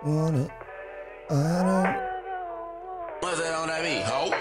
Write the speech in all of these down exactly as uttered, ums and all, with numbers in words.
want it. I don't. What's that on that beat, ho?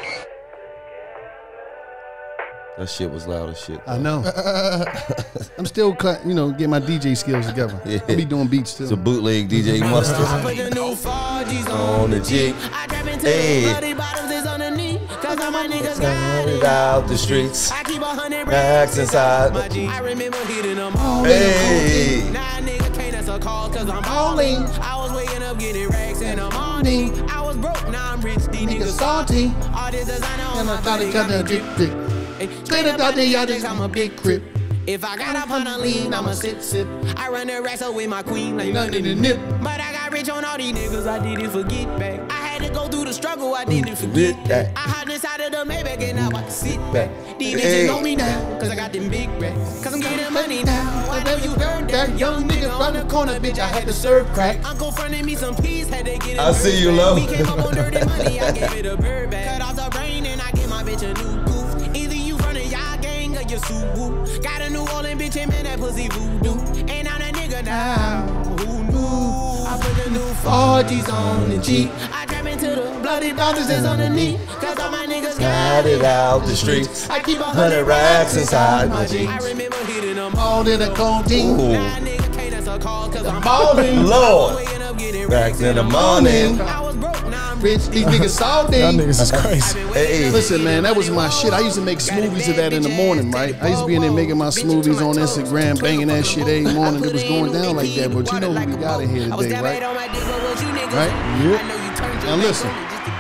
That shit was loud as shit. Though. I know. I'm still, cut, you know, getting my D J skills together. Yeah. I be doing beats too. It's a bootleg D J Mustard. I put the new four G's on the G. I trap into Hey. the bloody bottoms is underneath. Cause all my niggas got It it out the streets. I keep a hundred Racks racks inside. my G. I remember hitting them all. Hey. Now a nigga can't answer calls cause I'm balling. I was waking up getting racks in the morning. I was broke, now I'm rich. These niggas salty. All this designer on my body got a dick dick. Straight up out the yard, I'm a big crip. If I got up on a lean, I'ma sip sip. I run the racks up with my queen like nothing to nip. But I got rich on all these niggas, I didn't forget back. I had to go through the struggle, I didn't forget that. I hopped inside of the Maybach and now I can sit back. These niggas know me now, cause I got them big racks. Cause I'm getting money now. I know you heard that. Young nigga round the corner, bitch, I had to serve crack. Uncle fronted me some peas, had to get it. I see you, low. We came up on dirty money, I gave it a bird back. Cut off the brain and I gave my bitch a new goof. Either you running y'all gang or you Suwu. Got a New Orleans bitch and man, that pussy voodoo. And I'm that nigga now. Who knew? I put the new four G's on the G. I trap into the bloody bouncers that's underneath. Cause all my niggas Got it out the streets. I keep a Hundred racks inside my jeans. I remember hitting them all in the codeine. Now a nigga can't answer calls cause I'm balling. Lord. Waking up getting Racks racks in the morning. I was broke, now I'm Rich, these niggas salty. Y'all niggas is crazy. Hey. Listen, man, that was my shit. I used to make smoothies of that in the morning, right? I used to be in there making my smoothies on Instagram, banging that shit every morning. It was going down like that, but you know who we got in here today, right? Right? Yep. Now listen.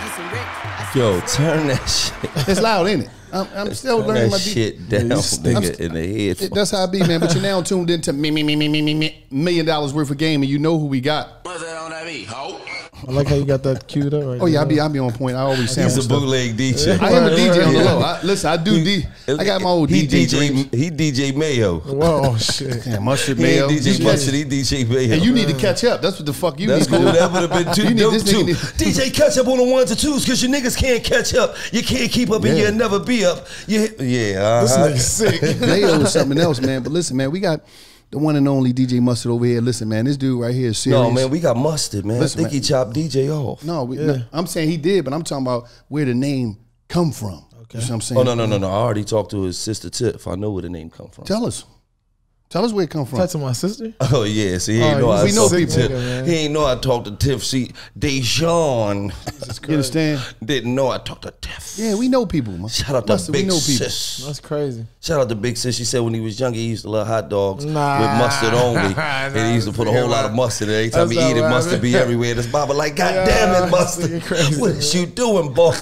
Yo, turn that shit. It's loud, ain't it? I'm, I'm still Turn learning that my D- shit down, nigga, in the head. It- That's how I be, man. But you're now tuned into me, me, me, me, me, me, me, million dollars worth of game, and you know who we got. What's that on that beat, ho? I like how you got that queued up right Oh yeah, I there. be I be on point. I always sample He's a stuff. bootleg D J. I am a D J on the Yeah. low. I, listen, I do D. I got my old he D J. D J. dreams. He D J Mayo. Whoa, shit. Yeah, mustard He mayo. ain't D J You Mustard. catch- He D J Mayo. And you need to catch up. That's what the fuck you That's need cool. to do. That would have been too You need dope this too. nigga D J catch up on the ones and twos because your niggas can't catch up. You can't keep up and Yeah. you'll never be up. You, yeah. This Uh-huh. nigga's sick. Mayo is something else, man. But listen, man, we got the one and only D J Mustard over here. Listen, man, this dude right here is serious. No, man, we got Mustard, man. Listen, I think man. he chopped D J off. No, we, no, I'm saying he did, but I'm talking about where the name come from. Okay. You know what I'm saying? Oh, no, no, no, no. I already talked to his sister Tiff. I know where the name come from. Tell us. Tell us where it come from. Talk to my sister. Oh, yeah. See, he Oh, ain't know I we know talked to people. Tiff. Nigga, man. He ain't know I talked to Tiff. See, Dejan You understand? didn't know I talked to Tiff. Yeah, we know people. Man. Shout out to Mustard, we Big know people. Sis. That's crazy. Shout out to Big Sis. She said when he was younger, he used to love hot dogs Nah. with mustard only. And he used to put a whole lot of mustard. And every time That's he eat it, not mustard right. be everywhere. This Baba like, God Yeah, damn it, this mustard. nigga crazy, What is you doing, boy?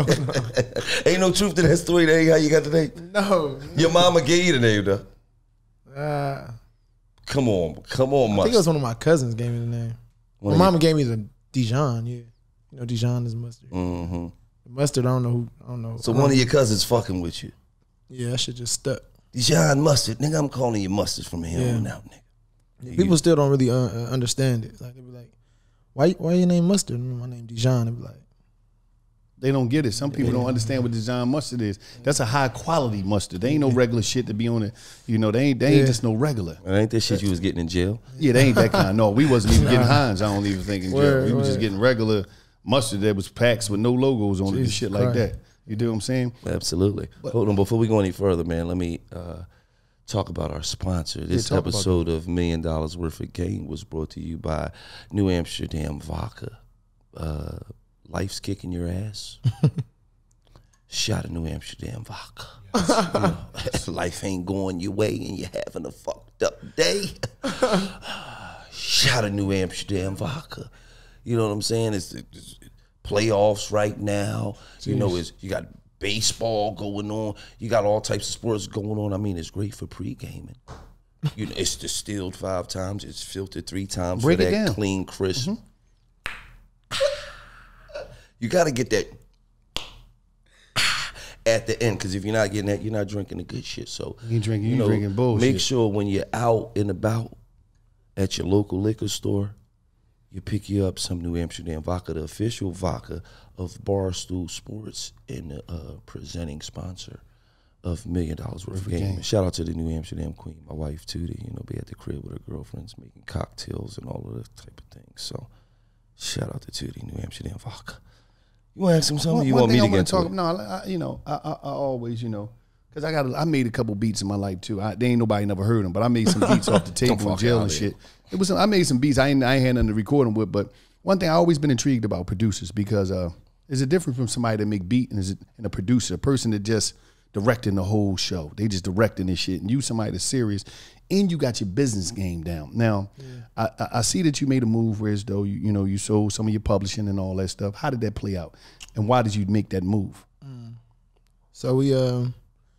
Ain't no truth to that story. That ain't how you got the name. No. Your mama gave you the name, though. Uh, Come on. Come on, I mustard. think it was one of my cousins gave me the name. One My of mama gave me the Dijon, yeah. You know Dijon is mustard. Mm-hmm. Mustard, I don't know who, I don't know. So I don't one of know. your cousins fucking with you. Yeah, that shit just stuck. Dijon Mustard. Nigga, I'm calling you Mustard from here Yeah. on out, nigga. People still don't really uh, uh, understand it. Like they be like, "Why? Why your name Mustard?" My name Dijon. They be like, They don't get it. Some people don't understand what Dijon mustard is. That's a high quality mustard. They ain't no regular shit to be on it. You know, they ain't they ain't Yeah. just no regular. And ain't that shit you was getting in jail? Yeah, they ain't that kind. No, we wasn't even getting Heinz. I don't even think in jail. Word, We was just word. getting regular mustard that was packs with no logos on it and Jesus shit like Christ. that. You do what I'm saying? Absolutely. Hold on, before we go any further, man, let me uh, talk about our sponsor. This talk about episode of Million Dollars Worth of Game was brought to you by New Amsterdam Vodka. Uh, life's kicking your ass. Shot of New Amsterdam Vodka. You know, life ain't going your way and you're having a fucked up day. Shot of New Amsterdam Vodka. You know what I'm saying? It's, it's playoffs right now. Jeez. You know, it's you got baseball going on. You got all types of sports going on. I mean, it's great for pre-gaming. You know, it's distilled five times. It's filtered three times Break for it that down. clean, crisp. Mm-hmm. You got to get that at the end, because if you're not getting that, you're not drinking the good shit. So You ain't drinking, you you know, drinking bullshit. make sure when you're out and about at your local liquor store, you pick you up some New Amsterdam Vodka, the official vodka of Barstool Sports and the uh, presenting sponsor of Million Dollars Worth of Game. Game. Shout out to the New Amsterdam Queen, my wife Tootie. You know, be at the crib with her girlfriends making cocktails and all of that type of things. So Shout out to Tootie, New Amsterdam vodka. You want to ask him something? One, you one want me thing to I get talk, to it? No, I, you know, I, I, I always, you know, because I got, I made a couple beats in my life too. I, they ain't nobody never heard them, but I made some beats off the table in jail and shit. It was, I made some beats. I ain't, I ain't had nothing to record them with, but one thing I always been intrigued about producers because uh, there's a difference from somebody that make beat and, is it, and a producer, a person that just directing the whole show. They just directing this shit, and you somebody that's serious, and you got your business game down. Now, yeah. I, I, I see that you made a move where as though you, you know you sold some of your publishing and all that stuff. How did that play out, and why did you make that move? Mm. So we, um,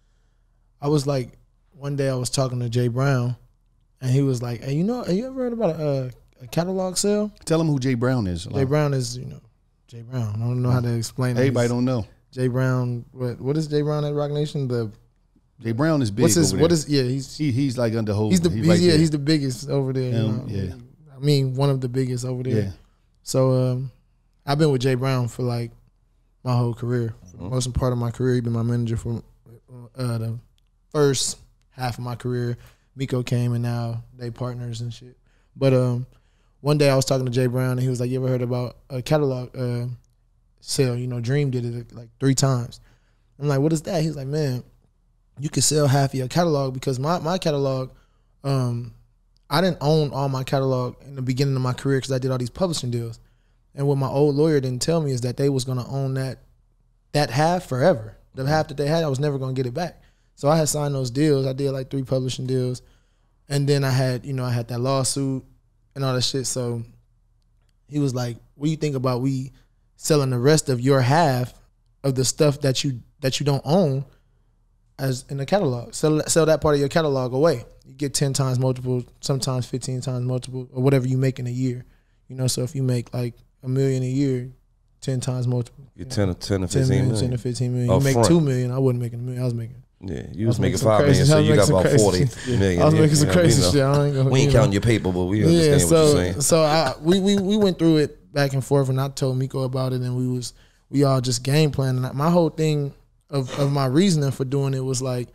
I was like, one day I was talking to Jay Brown, and he was like, "Hey, you know, have you ever heard about a, a catalog sale?" Tell him who Jay Brown is. Jay Brown is, you know, Jay Brown. I don't know how to explain it. Everybody He's, don't know. Jay Brown, what what is Jay Brown at Rock Nation? The Jay Brown is big. What's his? Over What there. is? Yeah, he's he, he's like under hold. He's the he he's, right yeah there. he's the biggest over there. Um, you know? Yeah, I mean one of the biggest over there. Yeah. So um, I've been with Jay Brown for like my whole career. For the Mm-hmm. most part of my career, he's been my manager for uh, the first half of my career. Miko came and now they partners and shit. But um, one day I was talking to Jay Brown and he was like, "You ever heard about a catalog uh, sale? You know, Dream did it like three times." I'm like, "What is that?" He's like, "Man, you can sell half of your catalog because my my catalog, um, I didn't own all my catalog in the beginning of my career because I did all these publishing deals. And what my old lawyer didn't tell me is that they was gonna own that that half forever. The half that they had, I was never gonna get it back. So I had signed those deals. I did like three publishing deals, and then I had you know I had that lawsuit and all that shit. So he was like, "What do you think about we selling the rest of your half of the stuff that you that you don't own as in the catalog? Sell sell that part of your catalog away. You get ten times multiple, sometimes fifteen times multiple, or whatever you make in a year. You know, so if you make like a million a year, ten times multiple. You know, ten or ten or ten fifteen million, million. ten or fifteen million. Up You make front. two million. I wasn't making a million. I was making. Yeah, you was, was making making some five crazy- million, so I was you got making some about crazy forty shit. million. I was yeah, making some you know, crazy we know. shit. I ain't gonna, We ain't you know. counting your paper, but we Yeah, understand so what you're saying. so I, we we we went through it back and forth, and I told Miko about it, and we was we all just game planning. My whole thing of of my reasoning for doing it was like,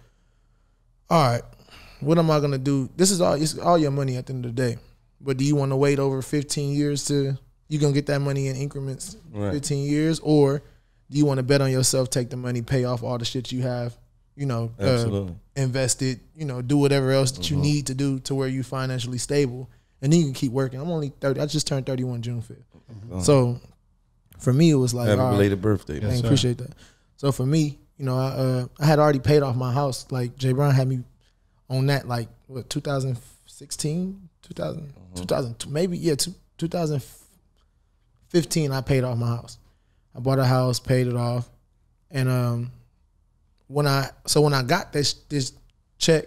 all right, what am I gonna do? This is all it's all your money at the end of the day, but do you want to wait over fifteen years to you gonna get that money in increments, Right. fifteen years, or do you want to bet on yourself, take the money, pay off all the shit you have, you know, uh, Absolutely. invest it, you know, do whatever else that Mm-hmm. you need to do to where you financially stable, and then you can keep working. I'm only thirty. I just turned thirty-one June fifth. Uh-huh. So for me, it was like, Happy all right, belated birthday, I man. appreciate that. So for me, you know, I uh, I had already paid off my house. Like Jay Brown had me on that, like what two thousand sixteen, two thousand, Mm-hmm. two thousand, maybe yeah, two, two thousand fifteen. I paid off my house. I bought a house, paid it off, and um, when I so when I got this this check,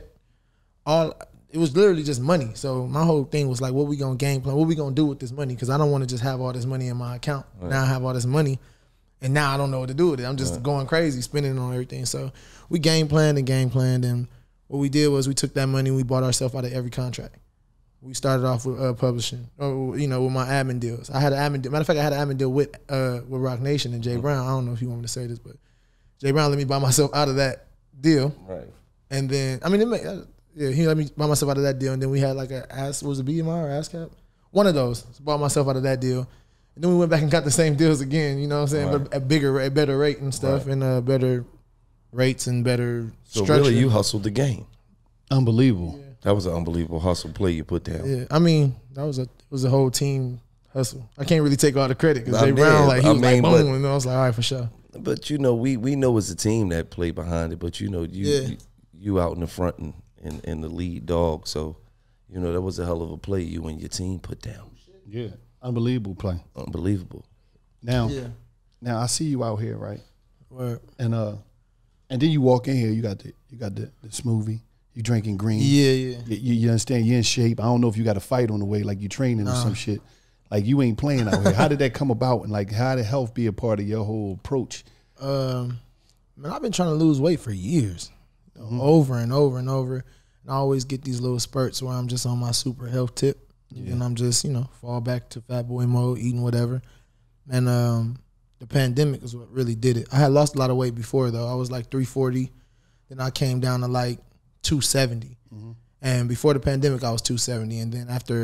all it was literally just money. So my whole thing was like, what we gonna game plan? What we gonna do with this money? Because I don't want to just have all this money in my account. Right. Now I have all this money, and now I don't know what to do with it. I'm just Right. going crazy, spending it on everything. So we game planned and game planned, and what we did was we took that money and we bought ourselves out of every contract. We started off with uh, publishing, or you know, with my admin deals. I had an admin deal. Matter of fact, I had an admin deal with uh, with Rock Nation and Jay Brown. I don't know if you want me to say this, but Jay Brown let me buy myself out of that deal. Right. And then, I mean, it made, uh, yeah, he let me buy myself out of that deal. And then we had like a ass, was it B M I or ASCAP? One of those. So bought myself out of that deal. And then we went back and got the same deals again, you know what I'm saying? Right. But at bigger, at better rate and stuff, Right. and uh, better rates and better So structure. really, you hustled the game. Unbelievable. That was an unbelievable hustle play you put down. Yeah, I mean, that was a it was a whole team hustle. I can't really take all the credit because I Jay Brown, did. like he I was mean, like but- boom, and I was like, all right, for sure. But you know, we we know it's a team that play behind it. But you know, you Yeah. you, you out in the front and, and and the lead dog. So you know that was a hell of a play you and your team put down. Yeah. Unbelievable play. Unbelievable. Now, Yeah, now I see you out here, right? Word. And uh, and then you walk in here. You got the you got the, the smoothie. You drinking green. yeah, yeah. You, you, you understand? You're in shape. I don't know if you got a fight on the way, like you training or Nah. some shit. Like you ain't playing out here. How did that come about? And like, how did health be a part of your whole approach? Um, man, I've been trying to lose weight for years, over and over and over. And I always get these little spurts where I'm just on my super health tip, and I'm just you know fall back to fat boy mode, eating whatever. And um, the pandemic is what really did it. I had lost a lot of weight before though. I was like three forty, then I came down to like two seventy. And before the pandemic, I was two seventy. And then after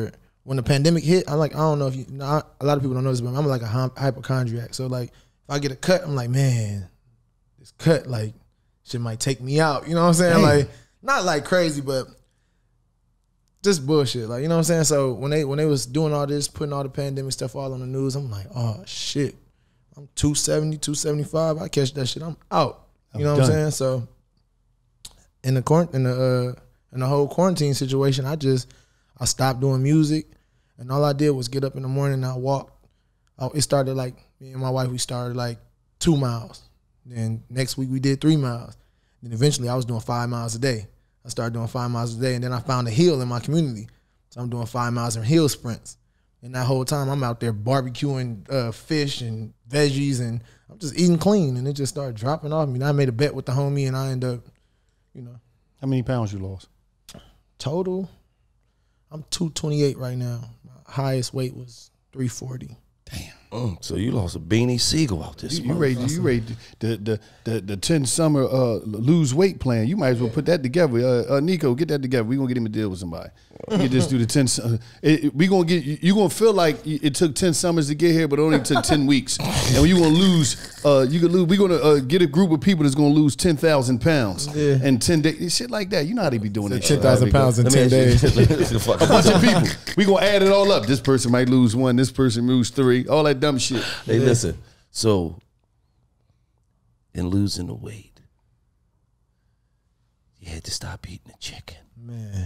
when the pandemic hit, I'm like, I don't know if you, you know, a lot of people don't know this, but I'm like a hypochondriac. So like, if I get a cut, I'm like, man, this cut, like, shit might take me out. You know what I'm saying? Damn. Like, not like crazy, but just bullshit. Like, you know what I'm saying? So when they when they was doing all this, putting all the pandemic stuff all on the news, I'm like, oh shit, I'm two seventy, two seventy-five. I catch that shit, I'm out. You I'm know what done. I'm saying? So in the in the uh, in the whole quarantine situation, I just I stopped doing music, and all I did was get up in the morning and I walked. I, it started like me and my wife. We started like two miles. Then next week we did three miles. Then eventually I was doing five miles a day. I started doing five miles a day, and then I found a hill in my community. So I'm doing five miles in hill sprints. And that whole time I'm out there barbecuing uh, fish and veggies, and I'm just eating clean, and it just started dropping off me. And I made a bet with the homie, and I ended up, you know. How many pounds you lost? Total, I'm two twenty-eight right now. My highest weight was three forty. Damn. Mm, so you lost a Beanie Siegel out this You, you ready? You ready? The the the the ten summer uh, lose weight plan. You might as well put that together. Uh, uh, Nico, get that together. We are gonna get him a deal with somebody. You just do the ten. Uh, it, it, we gonna get you. You gonna feel like it took ten summers to get here, but it only took ten weeks. And you gonna lose. Uh, you gonna lose. We gonna uh, get a group of people that's gonna lose ten thousand pounds yeah. in ten days. Shit like that. You know how they be doing that. Ten thousand pounds in ten days. A bunch of people. We gonna add it all up. This person might lose one. This person lose three. All that dumb shit. Hey, yeah. Listen. So, in losing the weight, you had to stop eating the chicken, man.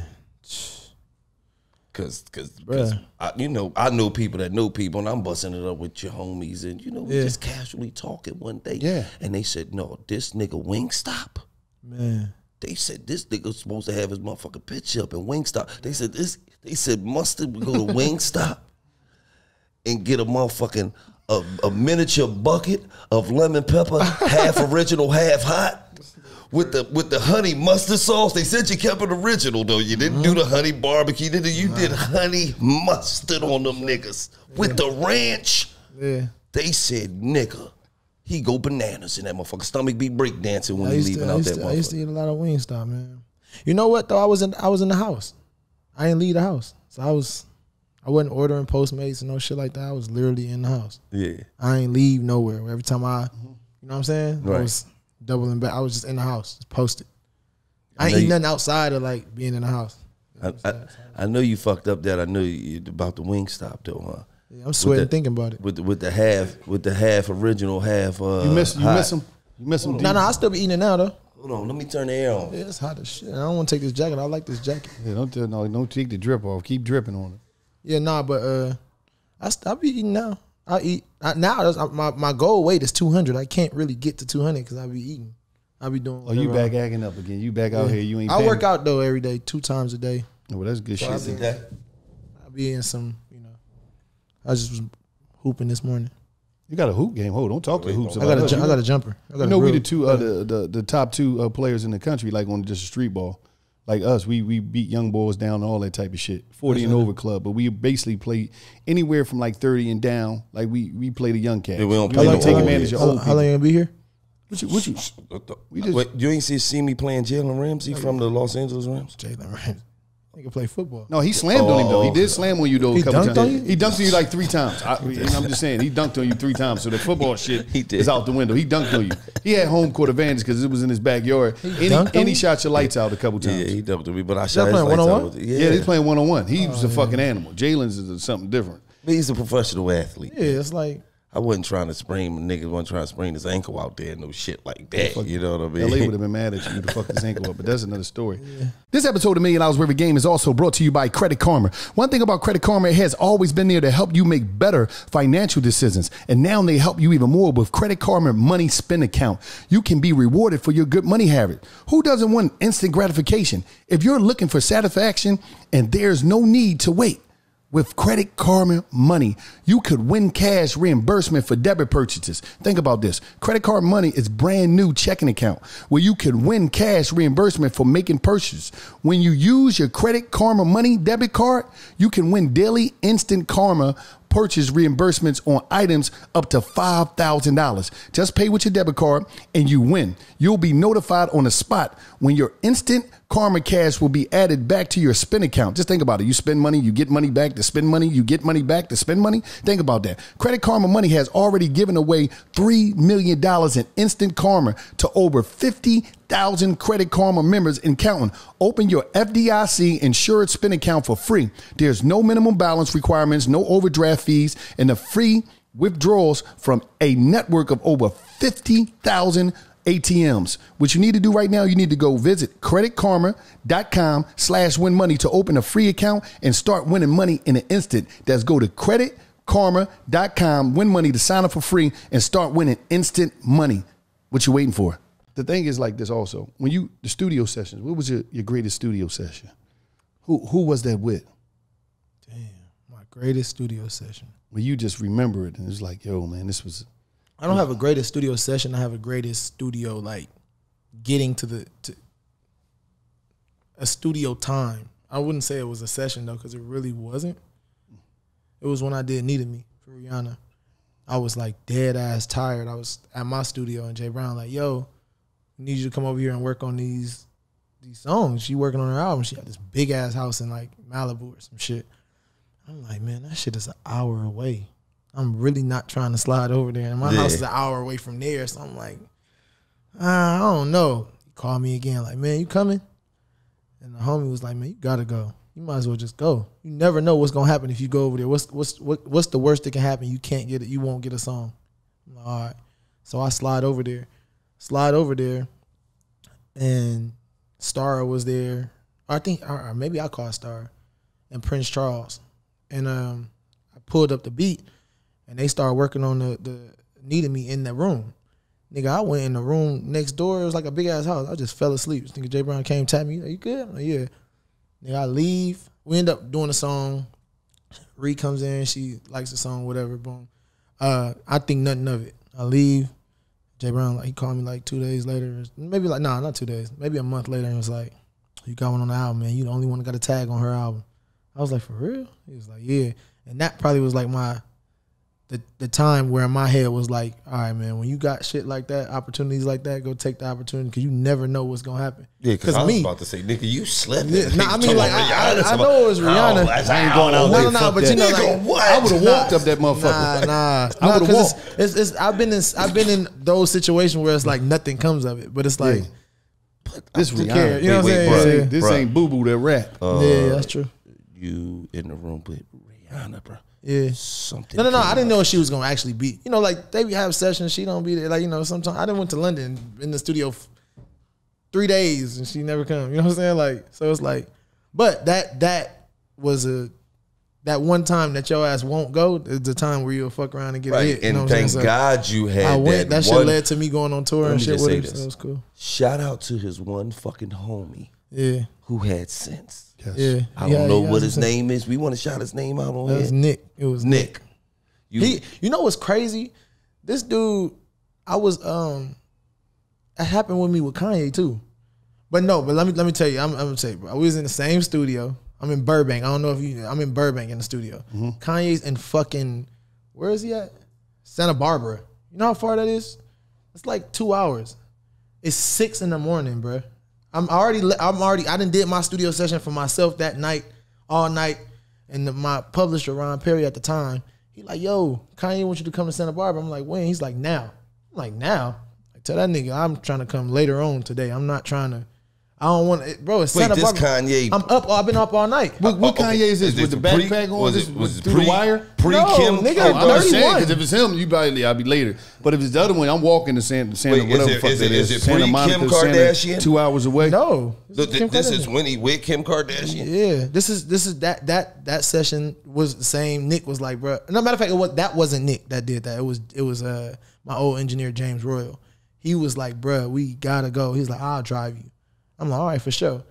Cause, cause, cause I, you know, I know people that know people, and I'm busting it up with your homies, and you know, we yeah. just casually talking one day, yeah. and they said, "No, this nigga Wingstop, man." They said this nigga's supposed to have his motherfucking picture up in Wingstop. They said this. They said mustard. We go to Wingstop and get a motherfucking a, a miniature bucket of lemon pepper, half original, half hot. With the with the honey mustard sauce. They said you kept it original though. You didn't mm-hmm. do the honey barbecue. Did you did honey mustard on them niggas with yeah. the ranch. Yeah. They said nigga, he go bananas in that motherfucker. Stomach be break dancing when he leaving to, out that to, motherfucker. I used to eat a lot of Wingstop, man. You know what though? I was in I was in the house. I didn't leave the house, so I was I wasn't ordering Postmates and no shit like that. I was literally in the house. Yeah. I ain't leave nowhere. Every time I, mm-hmm. you know what I'm saying? Right. I was doubling back. I was just in the house, just posted. I, I ain't eat nothing outside of like being in the house. I, I, I know you fucked up that. I know you about the Wingstop though, huh? Yeah, I'm sweating the, thinking about it. With the, with the half, with the half original, half. Uh, you miss, you hot. miss them. You miss them. No, no, I still be eating it now though. Hold on, let me turn the air on. Yeah, it's hot as shit. I don't want to take this jacket. I like this jacket. Yeah, don't no, don't take the drip off. Keep dripping on it. Yeah, nah, but uh, I I be eating now. I eat I, now. That's, my my goal weight is two hundred. I can't really get to two hundred because I be eating. I be doing. Oh, you back I, acting up again? You back out yeah. here? You ain't. I work out though every day, two times a day. Oh, well, that's good so shit. I be, I be in some, you know. I just was hooping this morning. You got a hoop game. Hold on, don't talk to hoops. I got a, I got a jumper. I got you know, we the two uh, the, the the top two uh, players in the country, like on just street ball. Like us, we we beat young boys down and all that type of shit. Forty and over club, but we basically play anywhere from like thirty and down. Like we we play the young cats. Yeah, we don't play like take advantage of old people. How long you gonna be here? What you? What you? We just, Wait, you ain't see see me playing Jalen Ramsey from the Los Angeles Rams? Jalen Ramsey. He can play football. No, he slammed oh, on him though. He did slam on you though. A he couple dunked times. on you? He dunked on you like three times. I, I'm just saying, he dunked on you three times. So the football shit he did. is out the window. He dunked on you. He had home court advantage because it was in his backyard. He and he, and he shot your lights out a couple times. Yeah, he dunked on me, but I shot his lights one on one? out. Yeah, yeah, he's playing one on one. He was oh, a fucking yeah. animal. Jalen's is something different. But he's a professional athlete. Yeah, it's like. I wasn't trying to sprain, niggas wasn't trying to sprain his ankle out there, no shit like that. Fuck, you know what I mean? L A would have been mad at you to fuck his ankle up, but that's another story. Yeah. This episode of Million Dollars Worth of Game is also brought to you by Credit Karma. One thing about Credit Karma, it has always been there to help you make better financial decisions. And now they help you even more with Credit Karma Money Spend Account. You can be rewarded for your good money habit. Who doesn't want instant gratification? If you're looking for satisfaction and there's no need to wait, with Credit Karma Money, you could win cash reimbursement for debit purchases. Think about this. Credit Karma Money is brand new checking account where you can win cash reimbursement for making purchases. When you use your Credit Karma Money debit card, you can win daily instant karma purchase reimbursements on items up to five thousand dollars. Just pay with your debit card and you win. You'll be notified on the spot when your instant Karma cash will be added back to your spend account. Just think about it. You spend money, you get money back to spend money, you get money back to spend money. Think about that. Credit Karma Money has already given away three million dollars in instant karma to over fifty thousand Credit Karma members and counting. Open your F D I C insured spend account for free. There's no minimum balance requirements, no overdraft fees, and the free withdrawals from a network of over fifty thousand A T Ms. What you need to do right now, you need to go visit creditkarma.com slash win money to open a free account and start winning money in an instant. That's go to creditkarma.com, win money to sign up for free and start winning instant money. What you waiting for? The thing is like this also. When you, the studio sessions, what was your, your greatest studio session? Who who was that with? Damn, my greatest studio session. Well, you just remember it and it's like, yo, man, this was... I don't have a greatest studio session. I have a greatest studio, like, getting to the to a studio time. I wouldn't say it was a session, though, because it really wasn't. It was when I did Needed Me for Rihanna. I was, like, dead-ass tired. I was at my studio, and Jay Brown like, yo, I need you to come over here and work on these these songs. She working on her album. She got this big-ass house in, like, Malibu or some shit. I'm like, man, that shit is an hour away. I'm really not trying to slide over there. And my yeah. house is an hour away from there. So I'm like, I don't know. He called me again, like, man, you coming? And the homie was like, man, you gotta go. You might as well just go. You never know what's gonna happen if you go over there. What's what's what, what's the worst that can happen? You can't get it. You won't get a song. I'm like, all right. So I slide over there. Slide over there. And Star was there. I think, or maybe I called Star. And Prince Charles. And um, I pulled up the beat. And they started working on the, the Needed Me in that room. Nigga, I went in the room next door. It was like a big ass house. I just fell asleep. Nigga, Jay Brown came tap me. Are you good? I'm like, yeah. Nigga, I leave. We end up doing a song. Ree comes in. She likes the song, whatever. Boom. Uh, I think nothing of it. I leave. Jay Brown, like, he called me like two days later. Maybe like, nah, not two days. Maybe a month later. And was like, you got one on the album, man. You the only one that got a tag on her album. I was like, for real? He was like, yeah. And that probably was like my... The, the time where my head was like, all right, man, when you got shit like that, opportunities like that, go take the opportunity because you never know what's going to happen. Yeah, because I was me, about to say, nigga, you slept. Yeah, nah, I mean, like, I, I, I know it was Rihanna. Oh, I ain't going out no, no, no, but you know, nigga, like, what? I would have walked up that motherfucker. Nah, nah. I would have nah, walked. It's, it's, it's, I've, been in, I've been in those situations where it's like nothing comes of it, but it's like, yeah. This Rihanna. Care, you know wait, what I'm saying? Bro, this ain't boo-boo that rap. Uh, yeah, that's true. You in the room with Rihanna, bro. Yeah, something. No, no, no. I didn't know if she was gonna actually be. You know, like they have sessions. She don't be there. Like you know, sometimes I didn't went to London in the studio f- three days and she never come. You know what I'm saying? Like so, it's like, but that that was a that one time that your ass won't go is the time where you'll fuck around and get right. hit. You and know thank so God you had. I went. That, that one, shit led to me going on tour and shit with him. So it was cool. Shout out to his one fucking homie. Yeah. Who had sense. Yes. Yeah. I don't yeah, know yeah, what his name is. We want to shout his name out on it. It was Nick. It was Nick. Nick. You, he, you know what's crazy? This dude, I was um, it happened with me with Kanye too, but no. But let me let me tell you, I'm, I'm gonna tell you, bro. We was in the same studio. I'm in Burbank. I don't know if you. I'm in Burbank in the studio. Mm-hmm. Kanye's in fucking where is he at? Santa Barbara. You know how far that is? It's like two hours. It's six in the morning, bro. I'm already. I'm already. I done did my studio session for myself that night, all night, and the, my publisher Ron Perry at the time. He like, yo, Kanye wants you to come to Santa Barbara. I'm like, when? He's like, now. I'm like, now? I tell that nigga, I'm trying to come later on today. I'm not trying to, I don't want to, bro, it's Wait, Santa this Barbara. Kanye. I'm up, I've been up all night. What, what Kanye is this? Is with this the pre- backpack on? was This, it- was with, it through pre- the wire? Pre No, Kim? nigga, Oh, I'm just saying, thirty-one. because if it's him, you probably, I'll be later. But if it's the other one, I'm walking to Santa, Santa Wait, whatever is the it- fuck is that it- is. is it Santa pre-Kim Monica, Santa, Kardashian? two hours away. No. Look, Kim this Kardashian. is when he with Kim Kardashian. Yeah, this is this is that that that session was the same. Nick was like, bro. No matter of fact, it was, that wasn't Nick that did that. It was it was uh my old engineer James Royal. He was like, bro, we gotta go. He's like, I'll drive you. I'm like, all right, for sure. We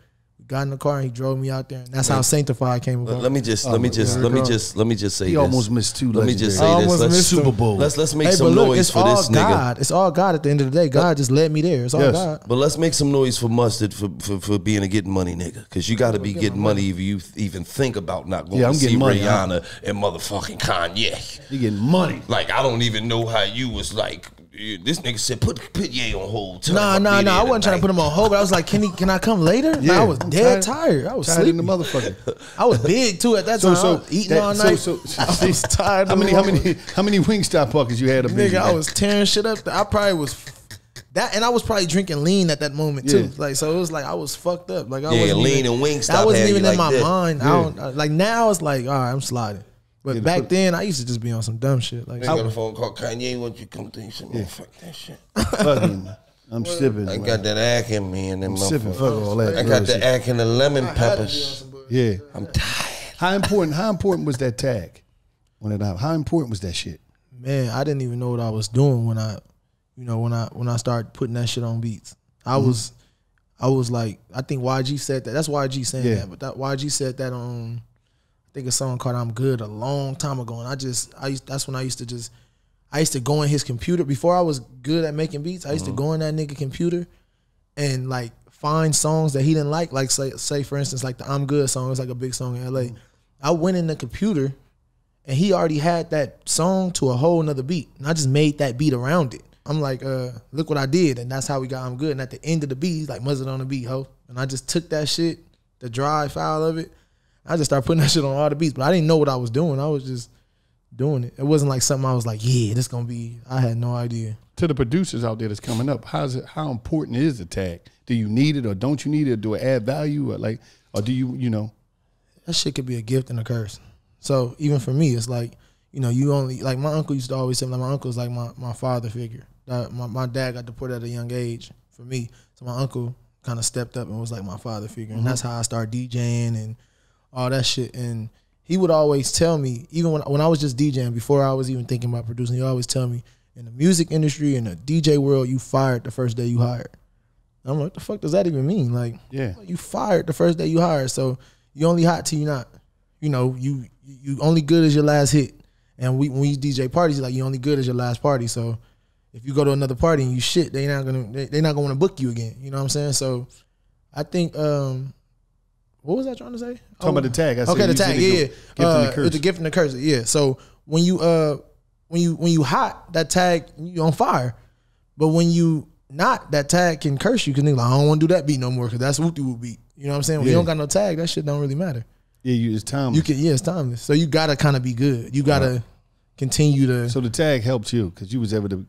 got in the car and he drove me out there, and that's how Sanctified came about. Let me just, Oh, let me just, let me God. just, let me just say He this. almost missed two. Let me just legendary- say this. Almost Let's missed Super Bowl. Let's let's make Hey, some but look, noise it's for all this nigga. God. It's all God at the end of the day. God just led me there. It's all Yes. God. But let's make some noise for Mustard for for, for being a getting money nigga, because you got to be getting money if you even think about not going Yeah, to I'm see getting money. Rihanna and motherfucking Kanye. He getting money. Like I don't even know how you was like. This nigga said put put Ye on hold. Tell Nah, him I'll nah, be nah. I there wasn't trying to put tonight. him on hold, but I was like, can he? Can I come later? Like, Yeah, I was I'm dead tired. tired. I was Tired in the sleeping. motherfucker. I was big too at that So time. so I was eating that- all so- night. So, I was tired. How of many the how motherfucker. many how many Wingstop buckets you had up in Nigga, you, I man? was tearing shit up. I probably was that, and I was probably drinking lean at that moment too. Yeah. Like, so it was like I was fucked up. Like, I Yeah, wasn't lean even, and Wingstop that wasn't had you even in like my that. mind. I don't uh, like now. It's like, all right, I'm sliding. But Yeah, back put- then, I used to just be on some dumb shit. Like, I got a phone call. Kanye, want you to come think some man, fuck that shit. Fucking, I'm sipping. I man. got that ack in me and them I'm sipping. motherfuckers. Fuck all that. I got the bullshit. ack and the lemon peppers. Yeah. I'm tired. How important? How important was that tag when it happened? How important was that shit? man, I didn't even know what I was doing when I, you know, when I when I started putting that shit on beats. I Mm-hmm. was, I was like, I think Y G said that. That's Y G saying Yeah. that, but that Y G said that on, I think a song called "I'm Good" a long time ago, and I just, I used, that's when I used to just, I used to go in his computer before I was good at making beats. I used Mm-hmm. to go in that nigga computer, and like find songs that he didn't like, like say, say for instance, like the "I'm Good" song. It's like a big song in L A. Mm-hmm. I went in the computer, and he already had that song to a whole nother beat, and I just made that beat around it. I'm like, uh, look what I did, and that's how we got "I'm Good." And at the end of the beat, he's like, "Mustard on the beat, ho." And I just took that shit, the dry file of it. I just started putting that shit on all the beats, but I didn't know what I was doing. I was just doing it. It wasn't like something I was like, yeah, this gonna be. I had no idea. To the producers out there that's coming up, how's it? How important is the tag? Do you need it or don't you need it? Do it add value or like, or do you, you know? That shit could be a gift and a curse. So even for me, it's like, you know, you only, like my uncle used to always say, like my uncle's like my, my father figure. Uh, my, my dad got deported at a young age for me. So my uncle kind of stepped up and was like my father figure. And that's how I started DJing and all that shit. And he would always tell me, even when, when I was just DJing, before I was even thinking about producing, he always tell me, in the music industry, in the D J world, you fired the first day you hired. And I'm like, what the fuck does that even mean? Like, Yeah. you fired the first day you hired. So you only hot till you not. You know, you you only good as your last hit. And we when we D J parties, like you only good as your last party. So if you go to another party and you shit, they not gonna they, they not gonna want to book you again. You know what I'm saying? So I think um what was I trying to say? Talking about the tag. I said okay, the you said tag, it yeah, go- yeah. gift and Uh, the curse. It's a gift and the curse. Yeah. So when you uh when you when you hot, that tag you on fire. But when you not, that tag can curse you because nigga like, I don't want to do that beat no more because that's whoop whoop beat. You know what I'm saying? When Yeah. you don't got no tag, that shit don't really matter. Yeah, you it's time. You can yeah, it's timeless. So you gotta kind of be good. You gotta continue to. So the tag helped you because you was able to.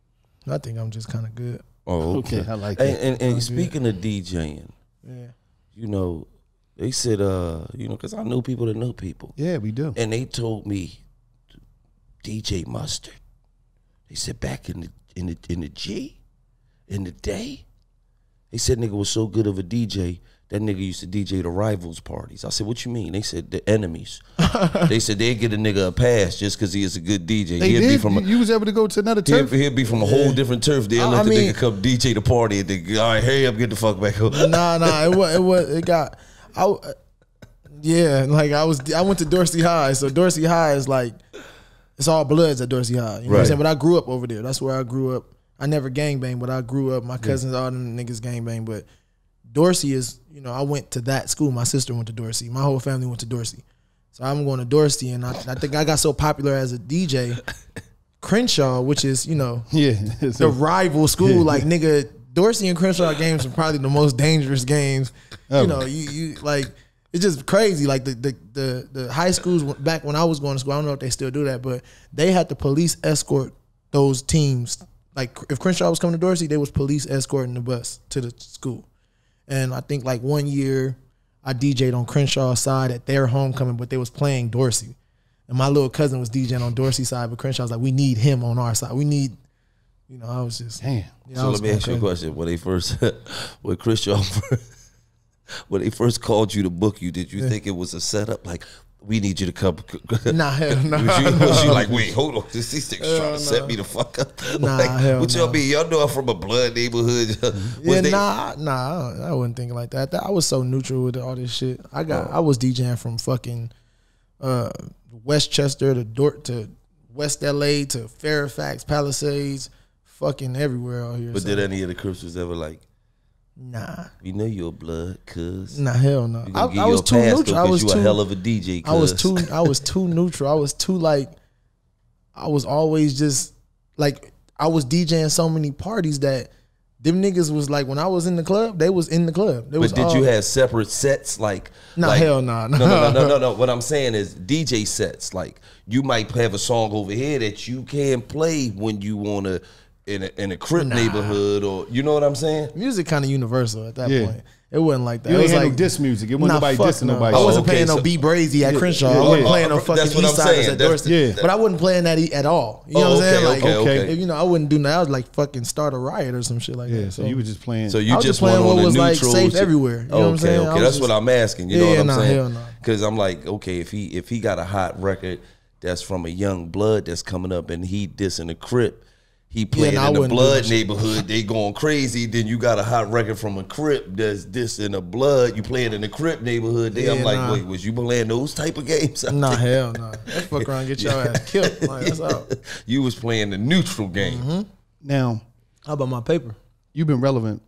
I think I'm just kind of good. Oh, okay. Okay, I like And, that. and, and speaking of DJing, Yeah. you know, they said, uh, you know, because I know people that know people, Yeah, we do. and they told me, D J Mustard. They said back in the in the in the G, in the day, they said nigga was so good of a D J. That nigga used to D J the rivals parties. I said, what you mean? They said the enemies. They said they'd get a nigga a pass just because he is a good D J. They He'd did. be from a, you, you was able to go to another he'd, turf. he'd be from a whole different turf. They'll I- let I the mean- nigga come D J the party and then, all right, hurry up, get the fuck back home. Nah, nah. It was. It was. It got. I. uh, Yeah, like I was. I went to Dorsey High, so Dorsey High is like, it's all bloods at Dorsey High. You know what I'm Right. saying? But I grew up over there. That's where I grew up. I never gangbang, but I grew up. My cousins, all them niggas gangbang. But Dorsey is, you know, I went to that school. My sister went to Dorsey. My whole family went to Dorsey. So I'm going to Dorsey, and I, I think I got so popular as a D J, Crenshaw, which is, you know, Yeah, the so, rival school. Like nigga, Dorsey and Crenshaw games are probably the most dangerous games. Ever. You know, you you like it's just crazy. Like the the the, the high schools back when I was going to school, I don't know if they still do that, but they had to police escort those teams. Like if Crenshaw was coming to Dorsey, they was police escorting the bus to the school. And I think like one year I D J'd on Crenshaw's side at their homecoming, but they was playing Dorsey. And my little cousin was DJing on Dorsey's side, but Crenshaw was like, we need him on our side. We need, you know, I was just. damn. Yeah, I So was let me ask you a going question. When they first, when Chris Shaw, when they first called you to book you, did you think it was a setup? Like, we need you to come. Nah, hell no. Was you, was you like, wait, hold on, this these niggas trying no. to set me the fuck up? Nah, like, hell what y'all no. mean? Y'all know I'm from a blood neighborhood. Yeah, they, nah, nah, I wasn't thinking like that. I was so neutral with all this shit. I got, oh. I was DJing from fucking uh, Westchester to Dort to West L A to Fairfax, Palisades, fucking everywhere out here. But so. did any of the Crips ever like? Nah, we know you're blood, cuz. Nah, hell no. I, I was too neutral. I was you too a hell of a D J. Cuz. I was too. I was too neutral. I was too like. I was always just like I was DJing so many parties that them niggas was like when I was in the club, they was in the club. They but was did all, you have separate sets like? Nah, like, hell nah, no, no, no, no, no, no. What I'm saying is D J sets. Like you might have a song over here that you can play when you wanna. In a, in a Crip nah. neighborhood, or you know what I'm saying? Music kind of universal at that yeah. point. It wasn't like that. You it was ain't like no diss music. It wasn't nah, nobody dissing no. nobody. I wasn't oh, okay, playing so, no B Brazy at yeah, Crenshaw. yeah, I wasn't yeah. playing no fucking East Siders at Dorset. Yeah. But I wasn't playing that at all. You know oh, what I'm okay, saying? Like, okay, okay. If, you know, I wouldn't do that. I would like fucking start a riot or some shit like yeah, that. So you were just playing. So you I was just, just playing what was like neutral safe shit. everywhere. You know okay, what I'm saying? okay, that's just, what I'm asking. You yeah, know what I'm nah, saying? Hell Because I'm like, okay, if he if he got a hot record that's from a young blood that's coming up and he dissing a Crip. He playing yeah, in the blood neighborhood, they going crazy. Then you got a hot record from a Crip that's this in the blood. You playing in the Crip neighborhood. Then yeah, I'm like, nah. wait, was you playing those type of games? Nah, hell no. Nah. That fuck around, get your ass killed. Like, that's all. You was playing the neutral game. Mm-hmm. Now, how about my paper? You've been relevant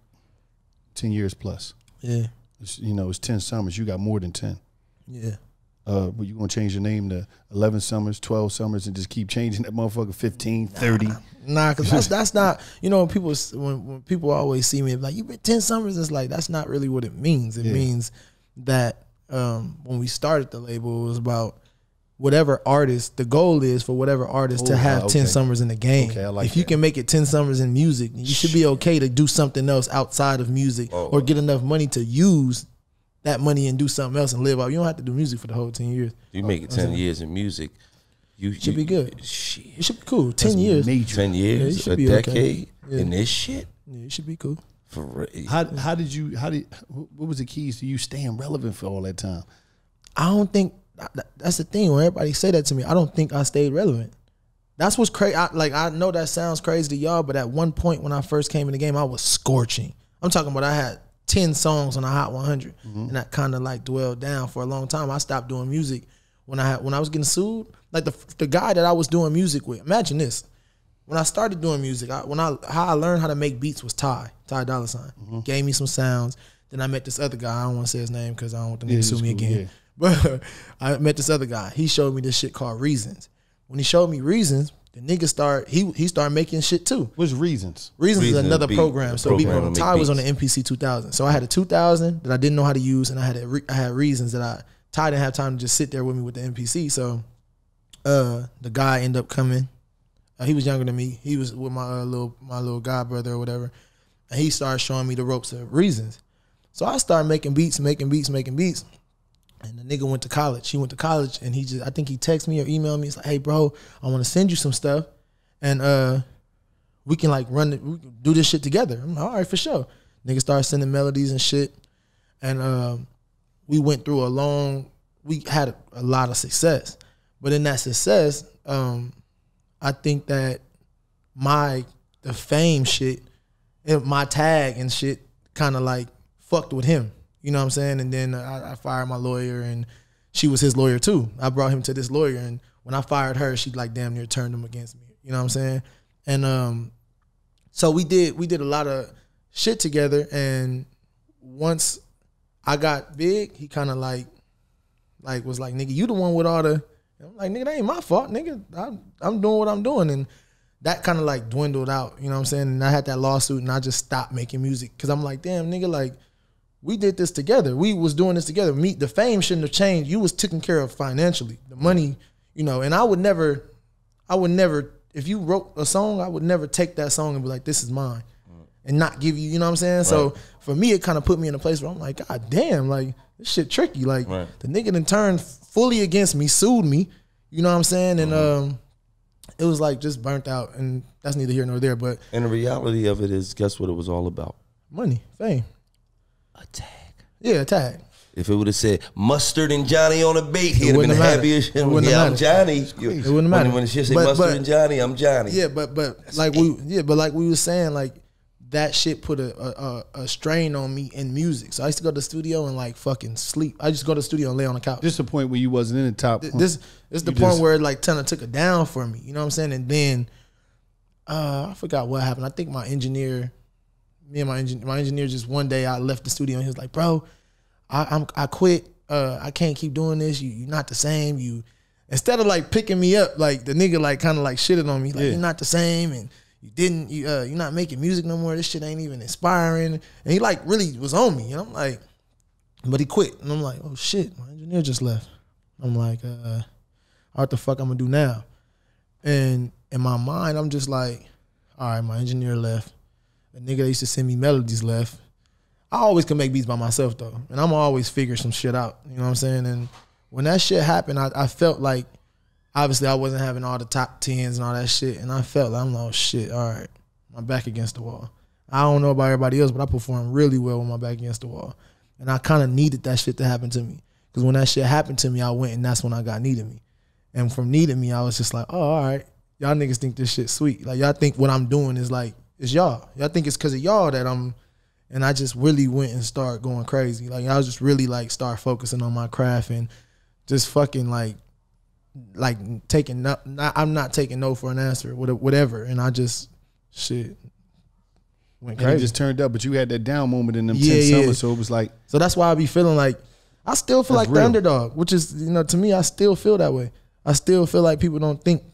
ten years plus. Yeah. It's, you know, it's ten summers. You got more than ten. Yeah. Uh, but you gonna change your name to eleven summers, twelve summers, and just keep changing that motherfucker fifteen, thirty? Nah, cause that's that's not, you know, when people when, when people always see me like, you been ten summers, it's like that's not really what it means. It yeah. means that um, when we started the label, it was about whatever artist. The goal is for whatever artist oh, to have okay. ten summers in the game. Okay, I like if that. You can make it ten summers in music, you should be okay to do something else outside of music oh. or get enough money to use that money and do something else and live out. You don't have to do music for the whole ten years. You make it ten saying? years in music. You should you, be good. Shit. It should be cool. Ten That's years. Major. Ten years. Yeah, a decade okay. yeah. in this shit. Yeah, it should be cool. For real. How how did you how did what was the keys to you staying relevant for all that time? I don't think that's the thing. When everybody say that to me, I don't think I stayed relevant. That's what's crazy. Like I know that sounds crazy to y'all, but at one point when I first came in the game, I was scorching. I'm talking about I had ten songs on a Hot one hundred, mm-hmm. and that kind of like dwelled down for a long time. I stopped doing music when I had when I was getting sued. Like the the guy that I was doing music with. Imagine this: when I started doing music, I, when I how I learned how to make beats was Ty Ty Dollaz. Mm-hmm. Gave me some sounds. Then I met this other guy. I don't want to say his name because I don't want them yeah, to sue me cool, again. Yeah. But I met this other guy. He showed me this shit called Reasons. When he showed me Reasons, the nigga start he he started making shit too. What's Reasons? Reasons, Reasons is another beat, program. So program we, Ty was on the M P C two thousand. So I had a two thousand that I didn't know how to use, and I had a, I had Reasons that I Ty didn't have time to just sit there with me with the M P C. So uh, the guy ended up coming. Uh, he was younger than me. He was with my uh, little my little god brother or whatever, and he started showing me the ropes of Reasons. So I started making beats, making beats, making beats. And the nigga went to college. He went to college, and he just, I think he texted me or emailed me. He's like, hey, bro, I want to send you some stuff, and uh, we can like run, it, we can do this shit together. I'm like, all right, for sure. Nigga started sending melodies and shit, and um, we went through a long, we had a, a lot of success. But in that success, um, I think that my, the fame shit, and my tag and shit kind of like fucked with him. You know what I'm saying? And then I, I fired my lawyer, and she was his lawyer too. I brought him to this lawyer, and when I fired her, she like damn near turned him against me. You know what I'm saying? And um, so we did we did a lot of shit together. And once I got big, he kind of like like was like, nigga, you the one with all the. I'm like, nigga, that ain't my fault, nigga. I'm, I'm doing what I'm doing, and that kind of like dwindled out. You know what I'm saying? And I had that lawsuit, and I just stopped making music because I'm like, damn, nigga, like. We did this together. We was doing this together. Me, the fame shouldn't have changed. You was taken care of financially. The money, you know, and I would never, I would never, if you wrote a song, I would never take that song and be like, this is mine. Right. And not give you, you know what I'm saying? Right. So for me, it kind of put me in a place where I'm like, God damn, like, this shit tricky. Like, right. the nigga then turned fully against me, sued me, you know what I'm saying? And mm-hmm. um, it was like just burnt out, and that's neither here nor there. But and the reality of it is, guess what it was all about? Money, fame. A tag. Yeah, a tag. If it would have said Mustard and Johnny on a beat, he'd have been happy as shit. Yeah, I'm Johnny. It wouldn't matter. When, when it should say but, Mustard but, and Johnny, I'm Johnny. Yeah, but but That's like we yeah, but like we were saying, like that shit put a, a a strain on me in music. So I used to go to the studio and like fucking sleep. I just go to the studio and lay on the couch. This is the point where you wasn't in the top. This this, this is the you point just, where it like kind of took it down for me. You know what I'm saying? And then uh, I forgot what happened. I think my engineer, me and my engineer, my engineer just one day I left the studio and he was like, "Bro, I, I'm I quit. Uh, I can't keep doing this. You you're not the same. You." Instead of like picking me up, like the nigga like kind of like shitted on me, like yeah. you're not the same, and you didn't, you uh, you're not making music no more. This shit ain't even inspiring. And he like really was on me, and I'm like, but he quit, and I'm like, oh shit, my engineer just left. I'm like, uh, what the fuck I'm gonna do now? And in my mind, I'm just like, all right, my engineer left. The nigga that used to send me melodies left. I always can make beats by myself though, and I'm always figure some shit out. You know what I'm saying? And when that shit happened, I, I felt like, obviously I wasn't having all the top tens and all that shit, and I felt like, I'm like, oh shit, all right, my back against the wall. I don't know about everybody else, but I performed really well with my back against the wall. And I kind of needed that shit to happen to me. Because when that shit happened to me, I went and that's when I got Needed Me. And from Needed Me, I was just like, oh, all right, y'all niggas think this shit sweet. Like, y'all think what I'm doing is like, it's y'all. Y'all think it's because of y'all that I'm, and I just really went and started going crazy. Like, I was just really like, start focusing on my craft and just fucking like, like taking no, not, I'm not taking no for an answer, whatever. And I just, shit, went crazy. And it just turned up, but you had that down moment in them yeah, ten yeah. summers, so it was like. So that's why I be feeling like, I still feel like real. the underdog, which is, you know, to me, I still feel that way. I still feel like people don't think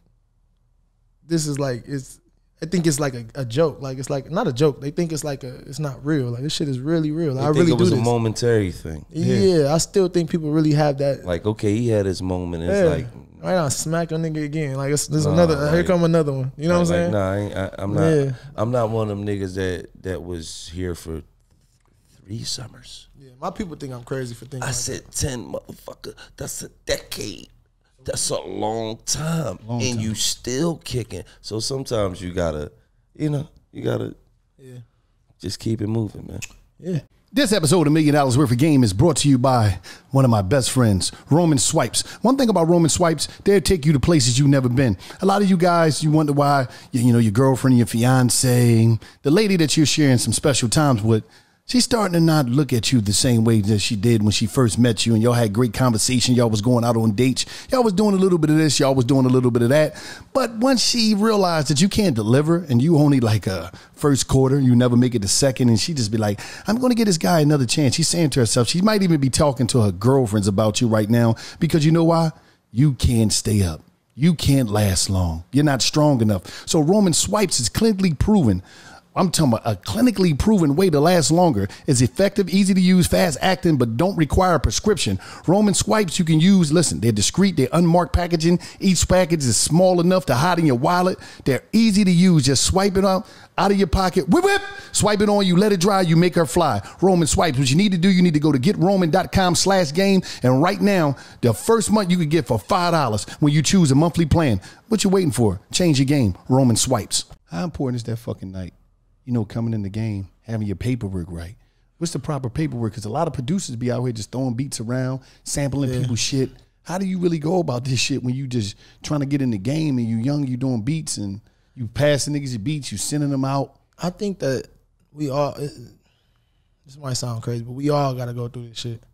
this is like, it's, I think it's like a, a joke. Like, it's like, not a joke. They think it's like a, it's not real. Like, this shit is really real. Like, I really do this. It was a momentary thing. Yeah. yeah, I still think people really have that. Like, okay, he had his moment. It's yeah. like. Right now, smack a nigga again. Like, it's, there's nah, another, like, here come another one. You know like, what I'm saying? Nah, I ain't, I, I'm not, yeah. I'm not one of them niggas that, that was here for three summers. Yeah, my people think I'm crazy for thinking I like said that. ten, motherfucker. That's a decade. That's a long time. Long and time. you still kicking. So sometimes you gotta, you know, you gotta yeah. just keep it moving, man. Yeah. This episode of Million Dollars Worth of Game is brought to you by one of my best friends, Roman Swipes. One thing about Roman Swipes, they'll take you to places you've never been. A lot of you guys, you wonder why, you, you know, your girlfriend, your fiance, the lady that you're sharing some special times with, she's starting to not look at you the same way that she did when she first met you and y'all had great conversation. Y'all was going out on dates. Y'all was doing a little bit of this. Y'all was doing a little bit of that. But once she realized that you can't deliver and you only like a first quarter, you never make it to second, and she just be like, I'm going to give this guy another chance. She's saying to herself, she might even be talking to her girlfriends about you right now because you know why? You can't stay up. You can't last long. You're not strong enough. So Roman Swipes is clinically proven. I'm talking about a clinically proven way to last longer. It's effective, easy to use, fast acting, but don't require a prescription. Roman Swipes you can use. Listen, they're discreet. They're unmarked packaging. Each package is small enough to hide in your wallet. They're easy to use. Just swipe it up out of your pocket. Whip, whip. Swipe it on. You let it dry. You make her fly. Roman Swipes. What you need to do, you need to go to getroman.com slash game. And right now, the first month you can get for five dollars when you choose a monthly plan. What you waiting for? Change your game. Roman Swipes. How important is that fucking night? You know, coming in the game, having your paperwork right. What's the proper paperwork? Because a lot of producers be out here just throwing beats around, sampling yeah. people's shit. How do you really go about this shit when you just trying to get in the game and you young, you doing beats and you passing niggas your beats, you sending them out? I think that we all, it, this might sound crazy, but we all got to go through this shit.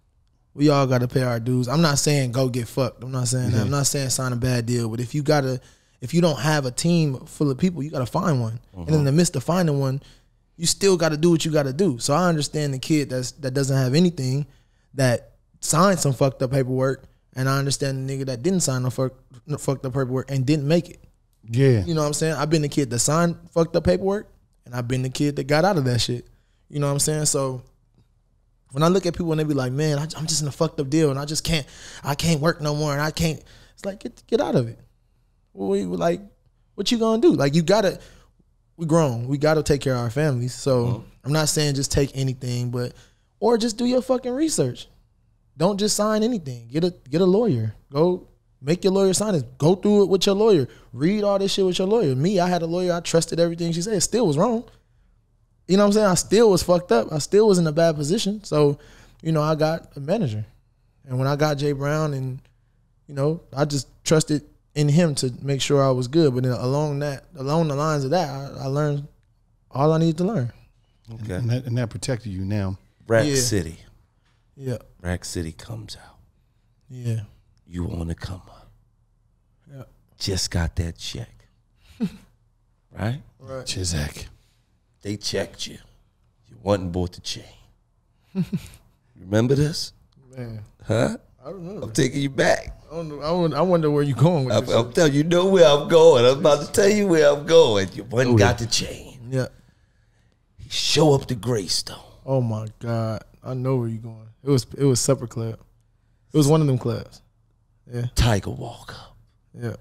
We all got to pay our dues. I'm not saying go get fucked. I'm not saying yeah. that. I'm not saying sign a bad deal. But if you got to, if you don't have a team full of people, you got to find one. Mm-hmm. And in the midst of finding one, you still got to do what you got to do. So I understand the kid that's that doesn't have anything, that signed some fucked up paperwork, and I understand the nigga that didn't sign no fuck, no fucked up paperwork and didn't make it. Yeah. You know what I'm saying? I've been the kid that signed fucked up paperwork, and I've been the kid that got out of that shit. You know what I'm saying? So when I look at people and they be like, man, I, I'm just in a fucked up deal and I just can't, I can't work no more and I can't, it's like, get get out of it. We like, what you gonna do? Like, you gotta, we grown. We gotta take care of our families. So mm-hmm. I'm not saying just take anything, but or just do your fucking research. Don't just sign anything. Get a get a lawyer. Go make your lawyer sign it. Go through it with your lawyer. Read all this shit with your lawyer. Me, I had a lawyer. I trusted everything she said. It still was wrong. You know what I'm saying? I still was fucked up. I still was in a bad position. So you know, I got a manager. And when I got Jay Brown, and, you know, I just trusted in him to make sure I was good. But then along that, along the lines of that, I, I learned all I needed to learn. Okay. And that, and that protected you now. Rack Yeah. City. Yeah. Rack City comes out. Yeah. You want to come up. Yeah. Just got that check. Right? Right. Chizak. They checked you. You wasn't bought the chain. Remember this? Man. Huh? I remember. I'm taking you back. I, don't know, I, wonder, I wonder where you going with I'm, this. I'm telling you, you know where I'm going. I'm about to tell you where I'm going. You wasn't got the chain. Yeah. He show up to Greystone. Oh my God. I know where you going. It was it was Supper Club. It was one of them clubs. Yeah. Tiger walk up. Yeah.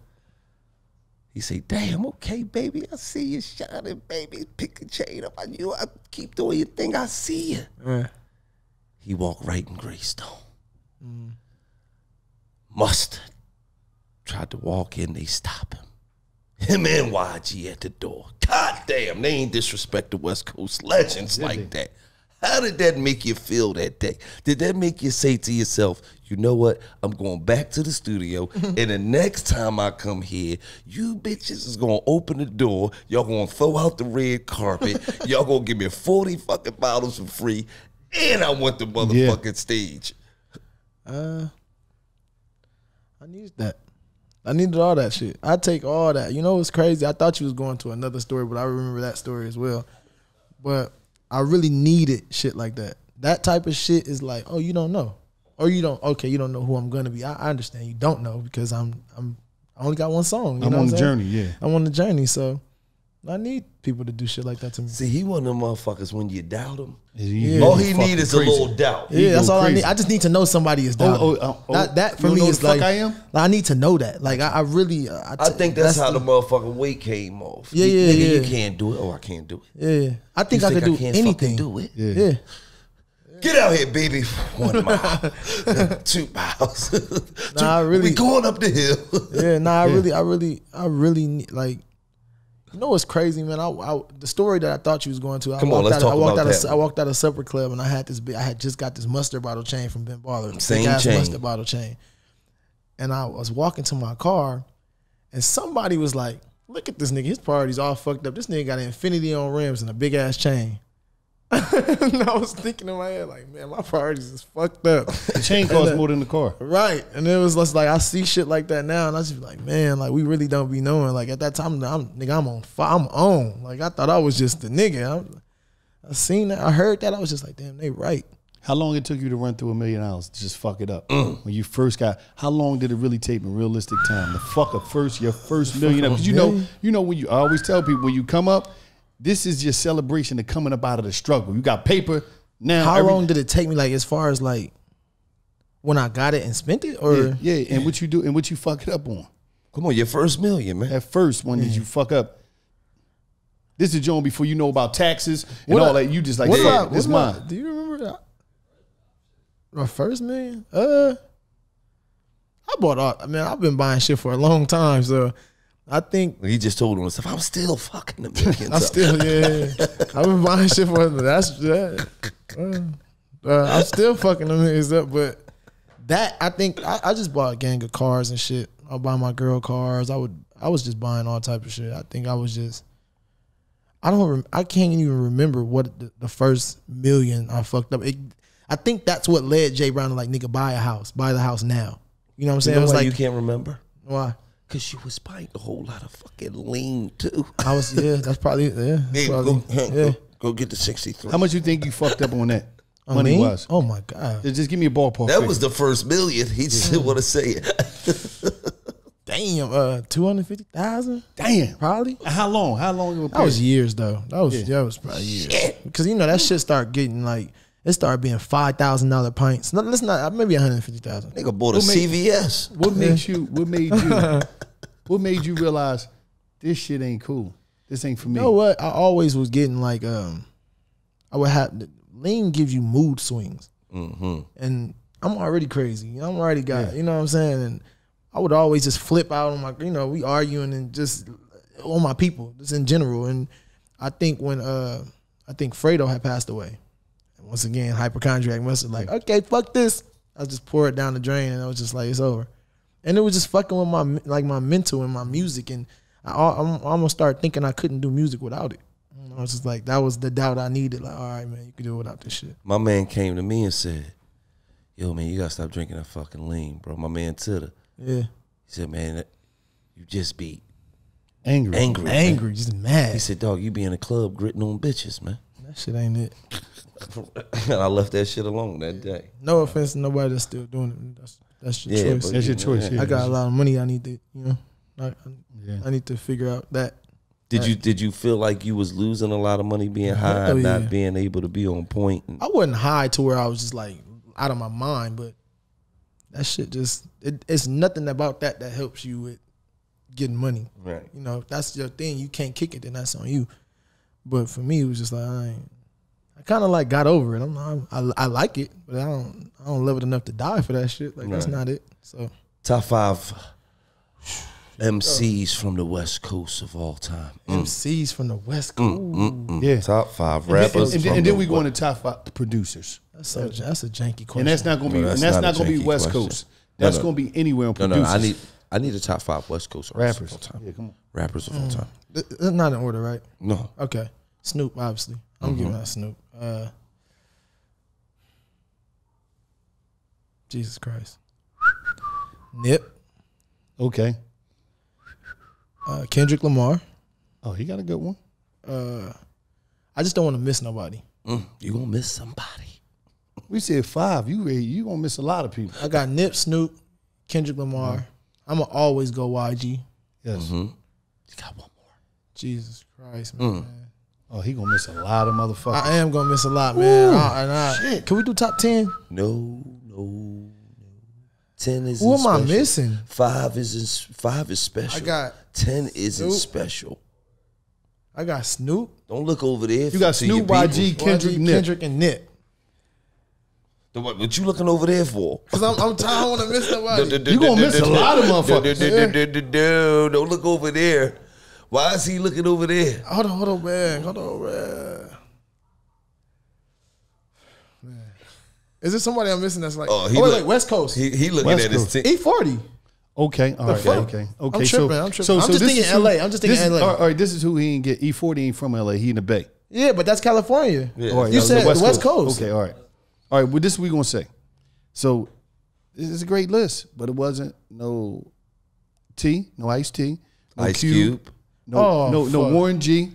He say, damn, okay, baby. I see you shining, baby. Pick a chain up on you. I keep doing your thing. I see you. Yeah. He walk right in Greystone. Mm. Mustard tried to walk in. They stop him. Him and Y G at the door. God damn, they ain't disrespect the West Coast legends Did like they? that. How did that make you feel that day? Did that make you say to yourself, you know what? I'm going back to the studio, and the next time I come here, you bitches is going to open the door. Y'all going to throw out the red carpet. Y'all going to give me forty fucking bottles for free, and I want the motherfucking yeah. stage. Uh, I needed that. I needed all that shit. I take all that. You know what's crazy? I thought you was going to another story, but I remember that story as well. But I really needed shit like that. That type of shit is like, oh, you don't know, or you don't. Okay, you don't know who I'm gonna be. I, I understand you don't know because I'm I'm I only got one song. You I'm know on what the saying? journey. Yeah, I'm on the journey. So I need people to do shit like that to me. See, he one of them motherfuckers when you doubt him. Yeah. All he need is crazy. a little doubt. Yeah, that's all crazy. I need. I just need to know somebody is down. Oh, oh, oh, that, that for you me know is the fuck like I am? I need to know that. Like I, I really, uh, I, I t- think that's, how the, the motherfucking weight came off. Yeah, You- yeah, nigga, yeah. You can't do it. Oh, I can't do it. Yeah, I think You I could do can't anything. fucking do it? Yeah. Yeah. Get out here, baby. One mile, two miles. Two, Nah, I really- we going up the hill. Yeah, nah, I really, I really, I really need, like, you know what's crazy, man? I, I the story that I thought you was going to. I Come on, walked let's out, talk I walked about out that. Of, I walked out of Supper Club and I had this. Big, I had just got this mustard bottle chain from Ben Baller. Same big-ass chain. mustard bottle chain. And I was walking to my car, and somebody was like, "Look at this nigga. His party's all fucked up. This nigga got an infinity on rims and a big ass chain." And I was thinking in my head, like, man, my priorities is fucked up. The chain costs more than the car. Right. And it was just like, I see shit like that now, and I just be like, man, like, we really don't be knowing. Like, at that time, I'm, nigga, I'm on fire. I'm on. Like, I thought I was just the nigga. I, I seen that. I heard that. I was just like, damn, they right. How long it took you to run through a million dollars to just fuck it up? Mm. When you first got, how long did it really take in realistic time to fuck up first your first million? Because you know, you know when you, I always tell people when you come up, this is your celebration of coming up out of the struggle. You got paper now. How every, long did it take me? Like as far as like when I got it and spent it, or yeah, yeah, and what you do and what you fuck it up on? Come on, your first million, man. At first, when did you fuck up? This is John before you know about taxes and What all I- that. You just like, what yeah, about- this what about- mine. Do you remember that? My first million? Uh, I bought all. I mean, I've been buying shit for a long time, so I think He just told himself, I'm still fucking the millions. I still, yeah, I've been buying shit for that's that. Uh, uh, I'm still fucking them niggas up, but that I think I, I just bought a gang of cars and shit. I buy my girl cars. I would, I was just buying all type of shit. I think I was just, I don't, rem, I can't even remember what the, the first million I fucked up. It, I think that's what led Jay Brown to like, nigga, buy a house, buy the house now. You know what I'm saying? You know it was why like, you can't remember? why? Because you was buying a whole lot of fucking lean, too. I was, yeah, that's probably, yeah, Hey, probably, go, yeah. go, go get the sixty-three. How much you think you fucked up on that? On Money me? wise. Oh my God. Just give me a ballpark. That figure. was the first million. He just didn't want to say it. Damn, uh, two hundred fifty thousand, damn. probably. How long? How long? That was years though. That was Yeah. that was probably years. Because you know that shit started getting like it started being five thousand dollar pints. No, let's not maybe one hundred fifty thousand. Nigga bought a Who made- C V S. What made you? What made you? What made you realize this shit ain't cool? This ain't for me. You know what? I always was getting like um, I would have lean gives you mood swings, Mm-hmm. and I'm already crazy. I'm already got you know what I'm saying, and I would always just flip out on my you know we arguing and just on my people just in general. And I think when uh I think Fredo had passed away. once again, hypochondriac mustard. Like, okay, fuck this. I just pour it down the drain, and I was just like, it's over. And it was just fucking with my like my mental and my music, and I, I almost started thinking I couldn't do music without it. And I was just like, that was the doubt I needed. Like, all right, man, you can do it without this shit. My man came to me and said, yo, man, you gotta stop drinking that fucking lean, bro. My man Titter. Yeah. He said, man, you just be angry. Angry. Angry, man. just mad. He said, dog, you be in the club gritting on bitches, man. That shit ain't it. And I left that shit alone that day. No offense to nobody that's still doing it. That's that's your yeah, choice. That's your choice. Yeah. I got a lot of money I need to, you know, I, I, yeah. I need to figure out that. Did that. you did you feel like you was losing a lot of money being high oh, and yeah. not being able to be on point? I wasn't high to where I was just like out of my mind, but that shit just, it, it's nothing about that that helps you with getting money. Right. You know, if that's your thing, you can't kick it, then that's on you. But for me, it was just like, I ain't, I kind of like got over it. I'm not, I, I like it, but I don't I don't love it enough to die for that shit. Like, right. That's not it. So top five M Cs from the West Coast of all time. Mm. M Cs from the West Coast. Mm, mm, mm. Yeah. Top five rappers. And, and, and, and then we go into top five producers. That's so that's a janky question. And that's not gonna be. No, that's and that's not, not gonna be West question. Coast. That's no, no. gonna be anywhere on producers. No, no, I need I need a top five West Coast rappers of all time. Yeah, come on. Rappers of all time. Mm. It's not in order, right? No. Okay. Snoop, obviously. I'm mm-hmm. giving that Snoop. Uh, Jesus Christ. Nip. Okay. Uh, Kendrick Lamar. Oh, he got a good one. Uh, I just don't want to miss nobody. Mm, you gonna miss somebody. We said five. You you gonna miss a lot of people. I got Nip, Snoop, Kendrick Lamar. Mm-hmm. I'm gonna always go Y G. Yes. Mm-hmm. You got one more. Jesus Christ, man. Mm. Oh, he gonna miss a lot of motherfuckers. I am gonna miss a lot, man. I, and I, Shit. Can we do top ten? No, no, no. Ten is. Who am special. I missing? Five is in, five is special. I got ten isn't Snoop. special. I got Snoop. Don't look over there. You got Snoop, Y G, Kendrick, Nip. Kendrick, and Nip. What, what you looking over there for? Because I'm, I'm tired. I don't want to miss nobody. You gonna miss a lot of motherfuckers. Don't look over there. Why is he looking over there? Hold on, hold on, man. Hold on, man. man. Is there somebody I'm missing that's like, oh, he oh wait, look, like West Coast? He, he looking West at his team. E forty. Okay, all right, okay, okay. I'm tripping, so, I'm tripping. So, I'm so just thinking L A. Who, I'm just thinking this, L A. All right, this is who he ain't get. E forty ain't from L A. He in the Bay. Yeah, but that's California. Yeah. All right, you said the West, West Coast. Coast. Okay, all right. All right, well, this is what we going to say. So, this is a great list, but it wasn't no T, no Ice T, no Ice Cube, Cube. no oh, no, no Warren G,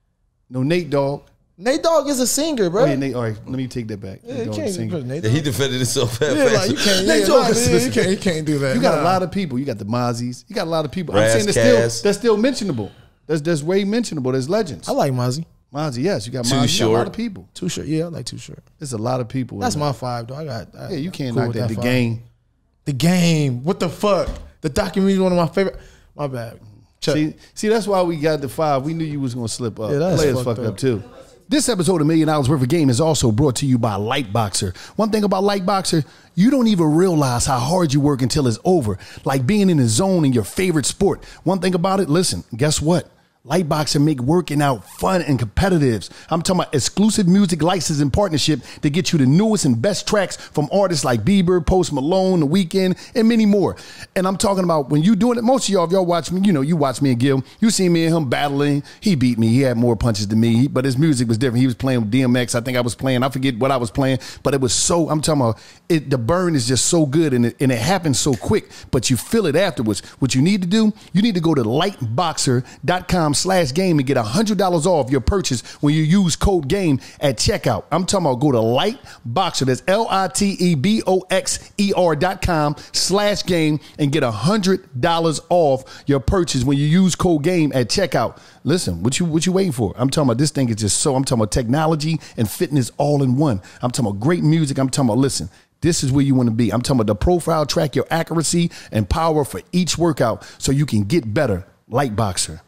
no Nate Dogg. Nate Dogg is a singer, bro. Oh, yeah, Nate, all right, let me take that back. Yeah, you can't Nate yeah, he defended himself. Yeah, like you can't. Yeah, nah, yeah, you can't. You can't do that. You got nah. a lot of people. You got the Mozzies. You got a lot of people. Ras I'm saying that's still, that's still mentionable. That's that's way mentionable. There's legends. I like Mozzie. Mozzie, yes, you got Too Mozzie. Short. You got a lot of people. Too Short. Yeah, I like Too Short. There's a lot of people. That's my five, though. I got. I, yeah, you can't cool knock that. that. The five. Game. The Game. What the fuck? The documentary is one of my favorite. My bad. Chuck. See, see, that's why we got the five. We knew you was gonna slip up. Yeah, that's Players fucked fucked up. up too. This episode of Million Dollars Worth of Game is also brought to you by Lightboxer. One thing about Lightboxer, you don't even realize how hard you work until it's over. Like being in the zone in your favorite sport. One thing about it, listen, guess what? Lightboxer make working out fun and competitive. I'm talking about exclusive music license and partnership to get you the newest and best tracks from artists like Bieber, Post Malone, The Weeknd, and many more. And I'm talking about when you doing it, most of y'all, if y'all watch me, you know, you watch me and Gil, you see me and him battling. He beat me. He had more punches than me, but his music was different. He was playing with D M X. I think I was playing, I forget what I was playing, but it was so, I'm talking about, it, the burn is just so good and it, and it happens so quick, but you feel it afterwards. What you need to do, you need to go to lightboxer.com slash game and get one hundred dollars off your purchase when you use code GAME at checkout. I'm talking about go to Lightboxer, that's L I T E B O X E R dot com slash game and get one hundred dollars off your purchase when you use code GAME at checkout. Listen, what you what you waiting for? I'm talking about this thing is just so, I'm talking about technology and fitness all in one. I'm talking about great music. I'm talking about, listen, this is where you want to be. I'm talking about the profile track, your accuracy and power for each workout so you can get better. Lightboxer.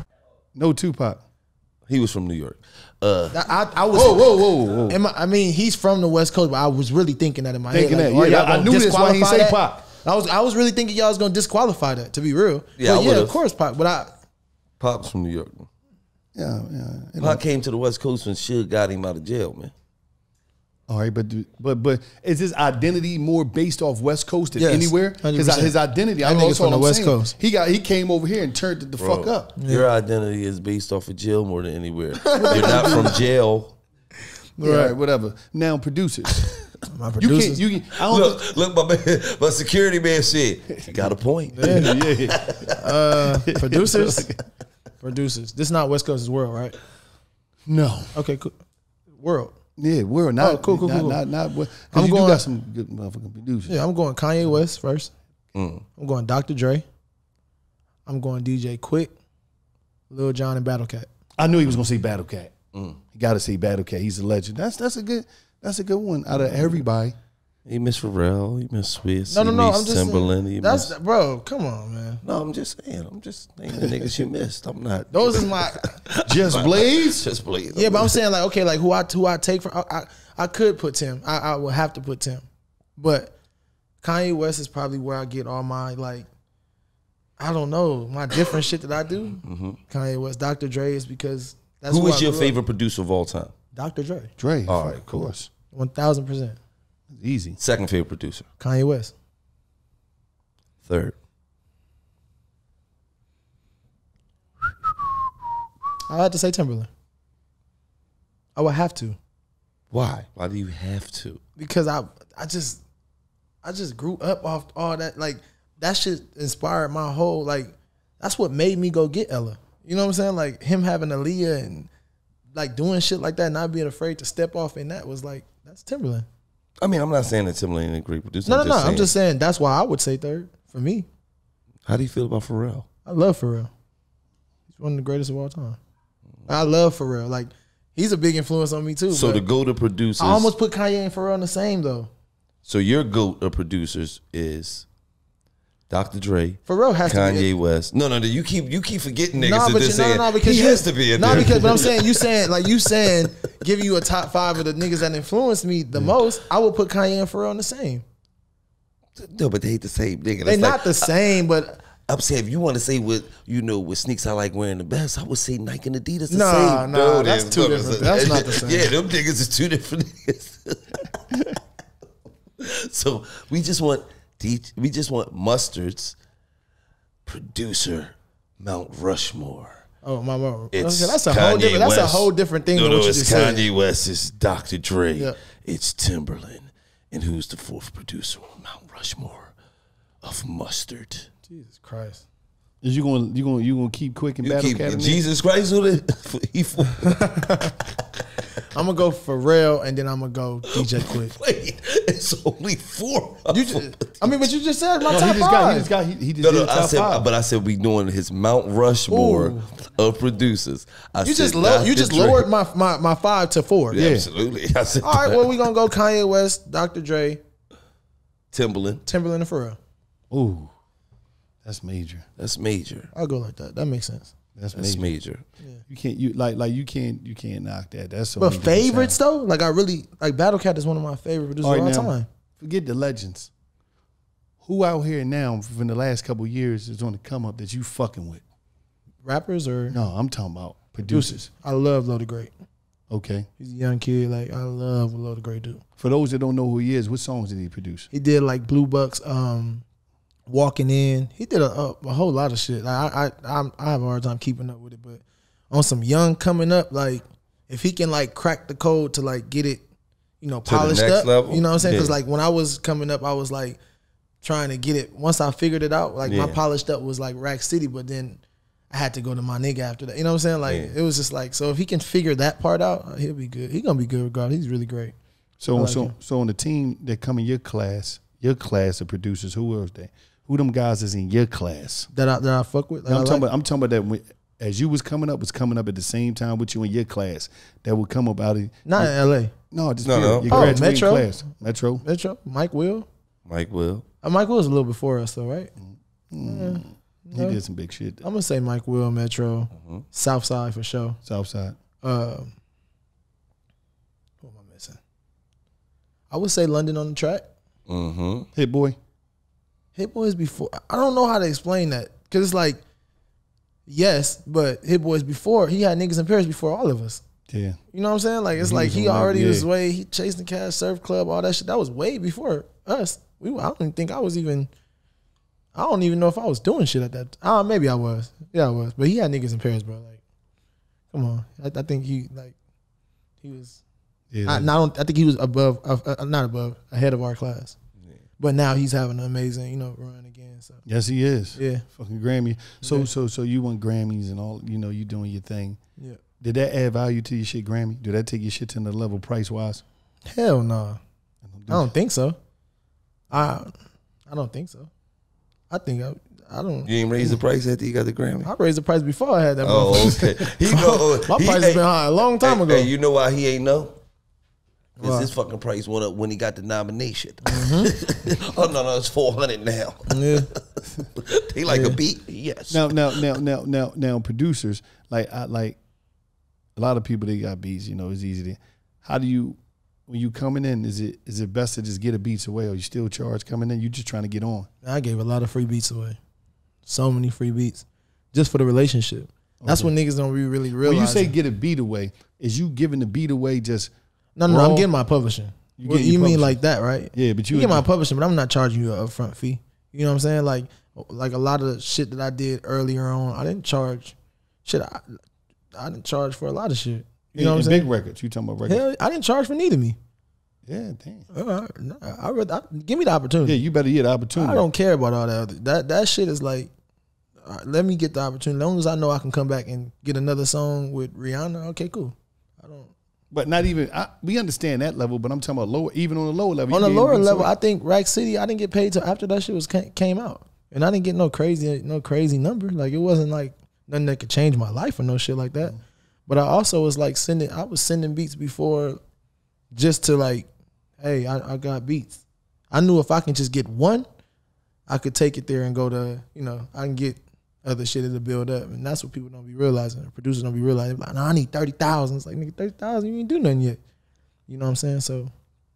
No Tupac. He was from New York. Uh, I, I was. Whoa, whoa, whoa, whoa. Am I, I mean, he's from the West Coast, but I was really thinking that in my thinking head. Like, that, yeah. I knew this why he say that? Pac. I was, I was really thinking y'all was gonna disqualify that. To be real, Yeah, but I yeah, would've. of course, Pac. But I, Pop's from New York. Yeah, yeah. Pac came to the West Coast when Suge got him out of jail, man. All right, but do, but but is his identity more based off West Coast than Yes, anywhere? Because one hundred percent. his identity, I That know nigga's it's from all the I'm West saying. Coast. He got he came over here and turned it the Bro, fuck up. Your identity is based off of jail more than anywhere. You're not from jail. Yeah, all right, whatever. Now producers, My you producers. can't. You can, I don't. Look, look, my man, my security man said, you got a point. Yeah, yeah. uh, producers. Producers. This is not West Coast, it's world, right? No. Okay, cool. World. Yeah, we're not. Oh, cool, cool, not, cool. Not, not, not, I'm you going- do got some good motherfucking producers. Yeah, I'm going Kanye West first. Mm. I'm going Doctor Dre. I'm going D J Quick, Lil Jon, and Battle Cat. I knew he was gonna say Battle Cat. Mm. You got to say Battle Cat. He's a legend. That's that's a good. That's a good one out of everybody. He missed Pharrell. He missed Swiss. No, no, he no. missed I'm just Timberland. He saying, that's missed, bro. Come on, man. no, I'm just saying. I'm just naming the niggas you missed. I'm not. Those is my. Just Blaze. Just Blaze. Yeah, but I'm saying like okay, like who I who I take for I I, I could put Tim. I, I would have to put Tim, but Kanye West is probably where I get all my like. I don't know my different shit that I do. Mm-hmm. Kanye West, Doctor Dre is because that's Who who is I your grew favorite up. producer of all time? Doctor Dre, Dre. All of right, cool. course. one thousand percent. Easy. Second favorite producer. Kanye West. Third. I had to say Timberland. I would have to Why? Why do you have to? because I I just I just grew up off all that like that shit inspired my whole like that's what made me go get Ella. You know what I'm saying? Like him having Aaliyah and like doing shit like that, not being afraid to step off in that was like that's Timberland. I mean, I'm not saying that Timberland ain't a great producer. No, I'm no, no. just I'm saying, just saying that's why I would say third for me. How do you feel about Pharrell? I love Pharrell. He's one of the greatest of all time. I love Pharrell. Like he's a big influence on me too. So but the go to producers. I almost put Kanye and Pharrell in the same though. So your goat of producers is Doctor Dre, Pharrell has to be. Kanye West. No, no, no. You keep you keep forgetting niggas. Nah, and but then you, no, saying no, no, because he you, has to be in no, there. because but I'm saying you saying like you saying giving you a top five of the niggas that influenced me the most. I would put Kanye and Pharrell in the same. No, but they ain't the same nigga. They That's not like, the same, but I'm saying if you want to say what you know what sneaks I like wearing the best, I would say Nike and Adidas the Nah, same. nah, that's them- two no, different- that's not the same. Yeah, them niggas is two different niggas. So we just want teach. We just want Mustard's producer Mount Rushmore. oh my god, It's that's a Kanye whole different. That's a West. whole different thing No, than no, what you it's just Kanye said. West. It's Doctor Dre. Yeah. It's Timberland. And who's the fourth producer on Mount Rushmore of Mustard? Jesus Christ. Is you going you going you going to keep Quick and You Battle keep Cat in there? Jesus Christ who the he for, I'm gonna go Pharrell and then I'm gonna go D J Quick. Wait, it's only four. of You them. just, I mean, but you just said my No, top he just five. got he just got he, he just No, did no, the I top said, five. but I said we doing his Mount Rushmore Ooh. of producers. I you said just low, you Doctor just Dre. lowered my, my my five to four. Yeah, absolutely. I said All right, well we gonna go Kanye West, Doctor Dre, Timberland. Timberland, and Pharrell. Ooh, that's major. That's major. I'll go like that. That makes sense. That's, That's major. major. You can't you like like you can't you can't knock that. That's so But many different favorites sounds. though, like I really like Battle Cat is one of my favorite producers All right, of all now, time. forget the legends. Who out here now from the last couple of years is on the come up that you fucking with? Rappers or No, I'm talking about producers. I love Loaded Great. Okay. He's a young kid. Like I love what Loaded Great do. For those that don't know who he is, what songs did he produce? He did like Blue Bucks, um, Walking In. He did a, a, a whole lot of shit. Like I, I, I'm, I have a hard time keeping up with it. But on some young coming up, like if he can like crack the code to like get it, you know, the polished next up. level? You know what I'm saying? Because Yeah. like when I was coming up, I was like trying to get it. Once I figured it out, like my Yeah. polished up was like Rack City, but then I had to go to my nigga after that. You know what I'm saying? Like Yeah. it was just like, so if he can figure that part out, he'll be good. He gonna be good regardless. He's really great. So I like so him. so on the team that come in your class, your class of producers, who else they? Who them guys is in your class? That I that I fuck with. Like, I'm I talking like. about I'm talking about that when, as you was coming up, was coming up at the same time with you in your class that would come up out of Not in L A. no, just No, period. no. Your Oh, graduating Metro? class. Metro. Metro, Mike Will. Mike Will. Uh, Mike Will was a little before us, though, right? Mm. He did some big shit. I'm gonna say Mike Will, Metro, Mhm. South Side for sure. Southside. Um, what am I missing? I would say London on the track. Mm-hmm. Hit boy. Hit Boys before. I don't know how to explain that because it's like, yes, but Hit Boys before he had niggas in Paris before all of us. Yeah. You know what I'm saying? Like it's He like was he on that, already yeah. was way he chasing cash, surf club, all that shit. That was way before us. We I don't even think I was even. I don't even know if I was doing shit at that. Uh, maybe I was. Yeah, I was. But he had niggas in Paris, bro. Like, come on. I, I think he like he was. Yeah, I, I don't. I think he was above, uh, uh, not above, ahead of our class. Yeah. But now he's having an amazing, you know, run again. So yes, he is. Yeah, fucking Grammy. So yeah. so so you won Grammys and all. You know, you doing your thing. Yeah. Did that add value to your shit, Grammy? Did that take your shit to another level price wise? Hell no. Nah. I don't think so. I I don't think so. I think I. I don't. You ain't raise the price after you got the Grammy? I raised the price before I had that. Oh, okay. He go, My he, price has been high a long time hey, ago. Hey, you know why he ain't know? Because Why? his fucking price went up when he got the nomination. Mm-hmm. Oh no, no, it's four hundred now. Yeah. They like Yeah. a beat. Yes. Now now now now now now producers like I like a lot of people they got beats. You know, it's easy to. How do you when you coming in? Is it is it best to just get a beats away, or you still charge coming in? You just trying to get on. I gave a lot of free beats away. So many free beats, just for the relationship. That's Okay. what niggas don't really really realize. When you say get a beat away, is you giving the beat away just? No, no, no, raw? I'm getting my publishing. You You, getting your you mean publishing. like that, right? Yeah, but you You get my publishing, but I'm not charging you an upfront fee. You know what I'm saying? Like, like a lot of the shit that I did earlier on, I didn't charge. Shit, I, I didn't charge for a lot of shit. You know what I'm saying? Big records. You talking about records? Hell, I didn't charge for neither me. Yeah, damn. Uh, nah, I, read, I give me the opportunity. Yeah, you better get the opportunity. I don't care about all that. Other, that that shit is like, all right, let me get the opportunity. As long as I know I can come back and get another song with Rihanna, okay, cool. I don't. But not even I, we understand that level, but I'm talking about lower. Even on the lower level, On you the getting lower beats level, away. I think Rack City, I didn't get paid till after that shit was came out, and I didn't get no crazy, no crazy number. Like it wasn't like nothing that could change my life or no shit like that. But I also was like sending, I was sending beats before, just to like, hey, I, I got beats. I knew if I can just get one, I could take it there and go to, you know, I can get other shit to build up, and that's what people don't be realizing. Producers don't be realizing. Like, no, I need thirty thousand. It's like, nigga, thirty thousand, you ain't do nothing yet. You know what I'm saying? So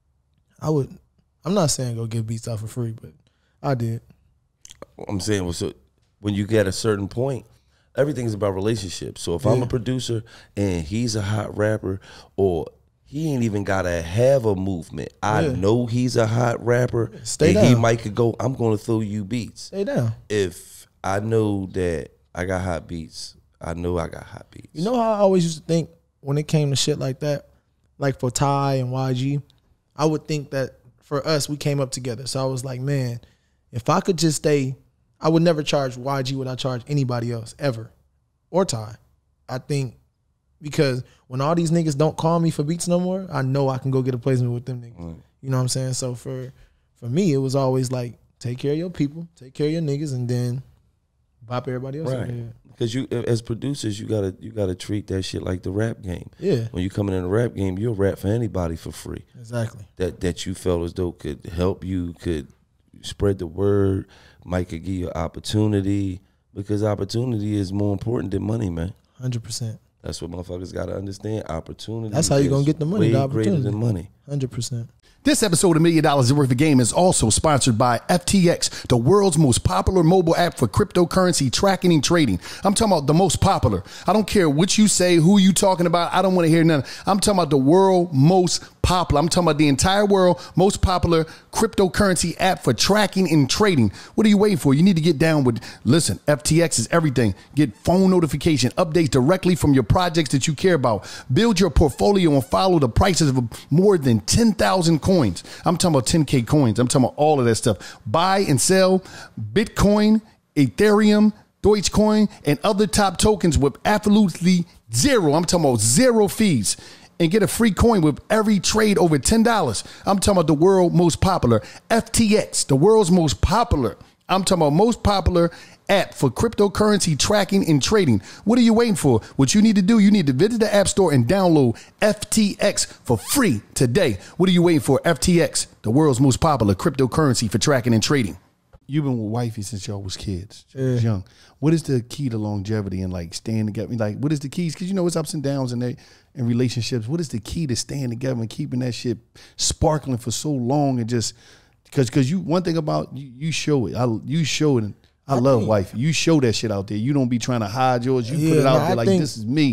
I would. I'm not saying go get beats out for free, but I did. I'm saying, well, so when you get a certain point, everything's about relationships. So if I'm Yeah. a producer and he's a hot rapper, or he ain't even gotta have a movement, I Yeah. know he's a hot rapper. Stay and he down. might could go, I'm gonna throw you beats. Stay down. If I know that I got hot beats, I know I got hot beats. You know how I always used to think when it came to shit like that, like for Ty and Y G, I would think that for us, we came up together. So I was like, man, if I could just stay, I would never charge Y G what I charge anybody else ever, or Ty. I think because when all these niggas don't call me for beats no more, I know I can go get a placement with them niggas. Mm. You know what I'm saying? So for for me, it was always like, take care of your people, take care of your niggas, and then bop everybody else. Right. Over here. Because you, as producers, you gotta you gotta treat that shit like the rap game. Yeah, When you coming in the rap game, you'll rap for anybody for free. exactly. That that you felt as though could help you, could spread the word, might could give you opportunity, because opportunity is more important than money, man. one hundred percent. That's what motherfuckers gotta understand. Opportunity. That's how you is gonna get the money, Way the greater opportunity. than money. one hundred percent. This episode of Million Dollars Worth of Game is also sponsored by F T X, the world's most popular mobile app for cryptocurrency tracking and trading. I'm talking about the most popular. I don't care what you say, who you talking about. I don't want to hear none. I'm talking about the world most popular. I'm talking about the entire world most popular cryptocurrency app for tracking and trading. What are you waiting for? You need to get down with, listen, F T X is everything. Get phone notification, updates directly from your projects that you care about. Build your portfolio and follow the prices of more than ten thousand coins. I'm talking about ten K coins. I'm talking about all of that stuff. Buy and sell Bitcoin, Ethereum, Dogecoin, and other top tokens with absolutely zero. I'm talking about zero fees. And get a free coin with every trade over ten dollars. I'm talking about the world most popular F T X, the world's most popular. I'm talking about most popular app for cryptocurrency tracking and trading. What are you waiting for? What you need to do, you need to visit the App Store and download F T X for free today. What are you waiting for? F T X, the world's most popular cryptocurrency for tracking and trading. You've been with wifey since y'all was kids, Yeah. young. What is the key to longevity and like staying together? Like, what is the keys? Because you know it's ups and downs in they in relationships. What is the key to staying together and keeping that shit sparkling for so long and just because because you one thing about you, you show it. I you show it. And I, I love think- wife. You show that shit out there. You don't be trying to hide yours. You put Yeah, it out no, there I like think- this is me.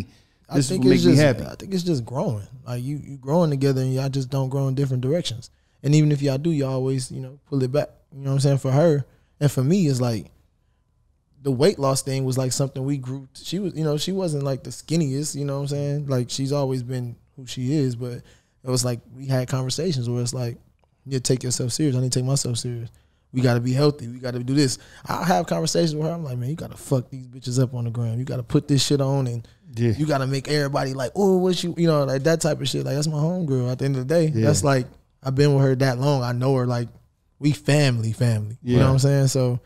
I This think will it's make me just, happy. I think it's just growing. Like you, you growing together, and y'all just don't grow in different directions. And even if y'all do, y'all always, you know, pull it back. You know what I'm saying? For her and for me, it's like the weight loss thing was like something we grew. She was, you know, she wasn't like the skinniest. You know what I'm saying? Like she's always been who she is, but it was like we had conversations where it's like, you need to take yourself serious. I need to take myself serious. We got to be healthy. We got to do this. I have conversations with her. I'm like, man, you got to fuck these bitches up on the gram. You got to put this shit on, and yeah. you got to make everybody like, oh, what you, you know, like that type of shit. Like that's my homegirl. At the end of the day, yeah. that's like I've been with her that long. I know her. Like we family, family. Yeah. You know what I'm saying? So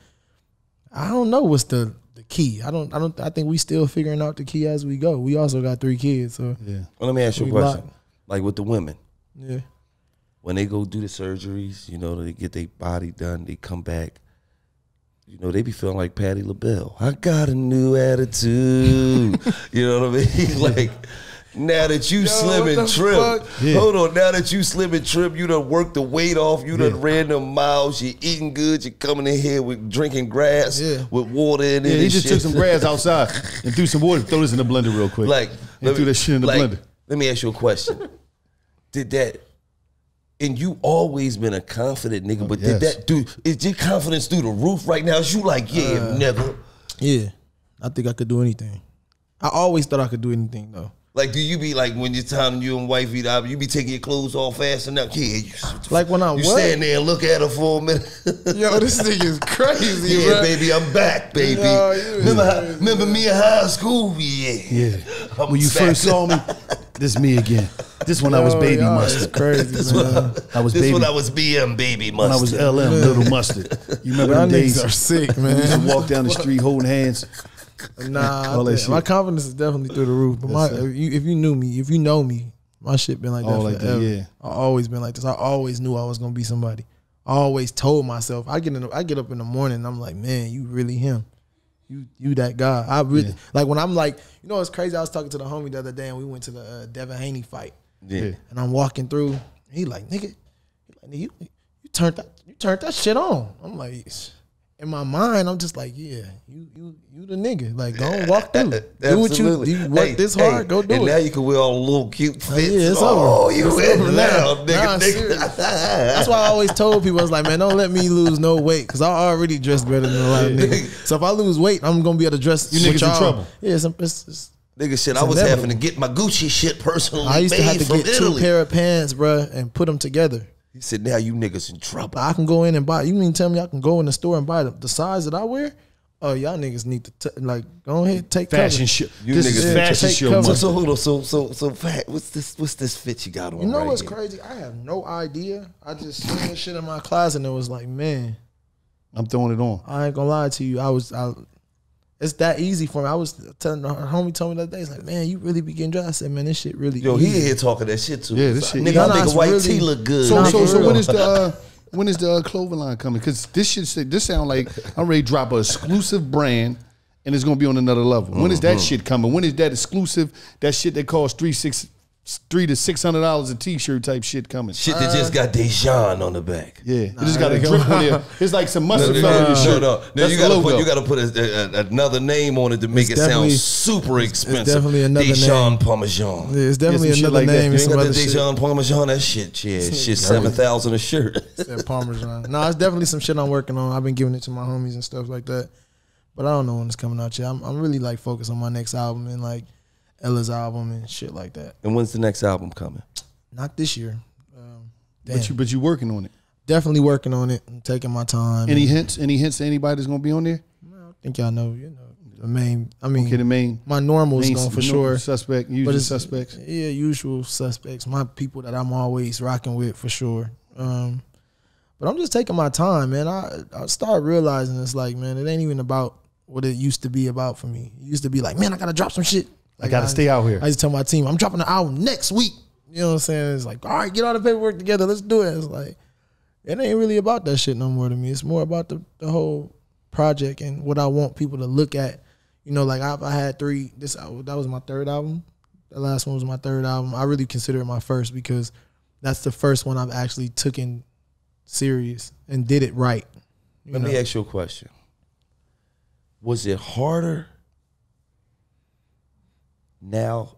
I don't know what's the the key. I don't. I don't. I think we still figuring out the key as we go. We also got three kids. So yeah. Well, let me ask you a question. Locked. Like with the women. Yeah. When they go do the surgeries, you know, they get their body done, they come back, you know, they be feeling like Patti LaBelle. I got a new attitude. You know what I mean? Like, now that you Yo, slim and trim, yeah. hold on, now that you slim and trim, you done worked the weight off, you done yeah. ran them miles, you're eating good, you're coming in here with drinking grass yeah. with water in it. Yeah, he just shit. took some grass outside and threw some water, throw this in the blender real quick. Like, and threw that shit in the like, blender. Let me ask you a question. Did that... And you always been a confident nigga, but yes. did that do, is your confidence through the roof right now? Is you like, yeah, uh, nigga? Yeah, I think I could do anything. I always thought I could do anything, though. Like, do you be like, when you're time you and wife eat out, you be taking your clothes off fast enough? Yeah, you, like when I you what? stand there and look at her for a minute. Yo, this thing is crazy, yeah, bro. baby, I'm back, baby. Yo, remember, how, remember me in high school? Yeah. Yeah. I'm when you back. first saw me, this me again. This one I was baby yo, mustard. Crazy, this one I was this baby. one I was B M baby mustard. When I was L M little mustard. You remember Y'all them days? Are sick, man. We used to walk down the street holding hands. Nah, all that shit. My confidence is definitely through the roof. But my, if, you, if you knew me, if you know me, my shit been like that All forever. like that, yeah. I always been like this. I always knew I was gonna be somebody. I always told myself. I get in, I get up in the morning and I'm like, man, you really him. You you that guy. I really yeah. like when I'm like, you know, it's crazy. I was talking to the homie the other day and we went to the uh, Devin Haney fight. Yeah. And I'm walking through. And he like, nigga, he like, nigga, you, you turned that, you turned that shit on. I'm like, in my mind, I'm just like, yeah, you you you the nigga. Like, go and walk through. Do what you, you work hey, this hard, hey, go do and it. And now you can wear all the little cute fits. Oh, yeah, it's oh over. you it's in over now, now, nigga. Nah, nigga. That's why I always told people, I was like, man, don't let me lose no weight, because I already dress better than a lot of niggas. So if I lose weight, I'm going to be able to dress. You niggas in trouble. Yeah, it's, it's, it's Nigga, shit, I was inevitable. having to get my Gucci shit personally I used to have to from get Italy. two pair of pants, bro, and put them together. He said, now you niggas in trouble. I can go in and buy. You mean tell me I can go in the store and buy the, the size that I wear? Oh, y'all niggas need to t like go ahead take fashion shit. You this niggas is fashion show. So, so hold on, so so so fat. What's this? What's this fit you got on? You know right what's here? crazy? I have no idea. I just seen this shit in my closet and it was like, man, I'm throwing it on. I ain't gonna lie to you. I was, I, it's that easy for me. I was telling her homie told me the other day, he's like, man, you really be getting dressed. I said, man, this shit really. Yo, easy. he here talking that shit too. Yeah, this shit. Nigga, No, I no, think it's a white really- tee look good. So Nah, so for so real. when is the uh, when is the uh, clothing line coming? Because this shit say, this sound like I'm ready to drop an exclusive brand. And it's gonna be on another level. When is that Mm-hmm. shit coming? When is that exclusive? That shit that costs three six three to six hundred dollars a t-shirt type shit coming. Shit that just got Dejan on the back. Yeah, it just got a drip on there. It's like some No, mustard no, fell on no, your no, shirt. no. Now That's you the gotta logo. put you gotta put a, a, another name on it to make It's it sound definitely- super expensive. definitely another Dejan name. Parmesan. Yeah, it's definitely Yeah, some shit another like that. name. You and ain't some got the other shit. Dejan Parmesan. That shit, yeah, shit seven thousand a shirt. That Parmesan. No, it's definitely some shit I'm working on. I've been giving it to my homies and stuff like that. But I don't know when it's coming out yet. I'm, I'm really like focused on my next album and like Ella's album and shit like that. And when's the next album coming? Not this year. Um, damn. But you but you working on it. Definitely working on it. I'm taking my time. Any hints? Any hints to anybody that's gonna be on there? I think y'all know, you know, the main. I mean, Okay, the main my normals main going for no, sure. Suspect, But usual it's- suspects. Yeah, usual suspects. My people that I'm always rocking with for sure. Um, but I'm just taking my time, man. I I start realizing it's like, man, it ain't even about what it used to be about for me. It used to be like, man, I gotta drop some shit. Like, I gotta stay out here. I used to tell my team, I'm dropping the album next week. You know what I'm saying? It's like, all right, get all the paperwork together. Let's do it. It's like, it ain't really about that shit no more to me. It's more about the, the whole project and what I want people to look at. You know, like I've, I had three, this that was my third album. The last one was my third album. I really consider it my first because that's the first one I've actually taken serious and did it right. Let know? me ask you a question. Was it harder now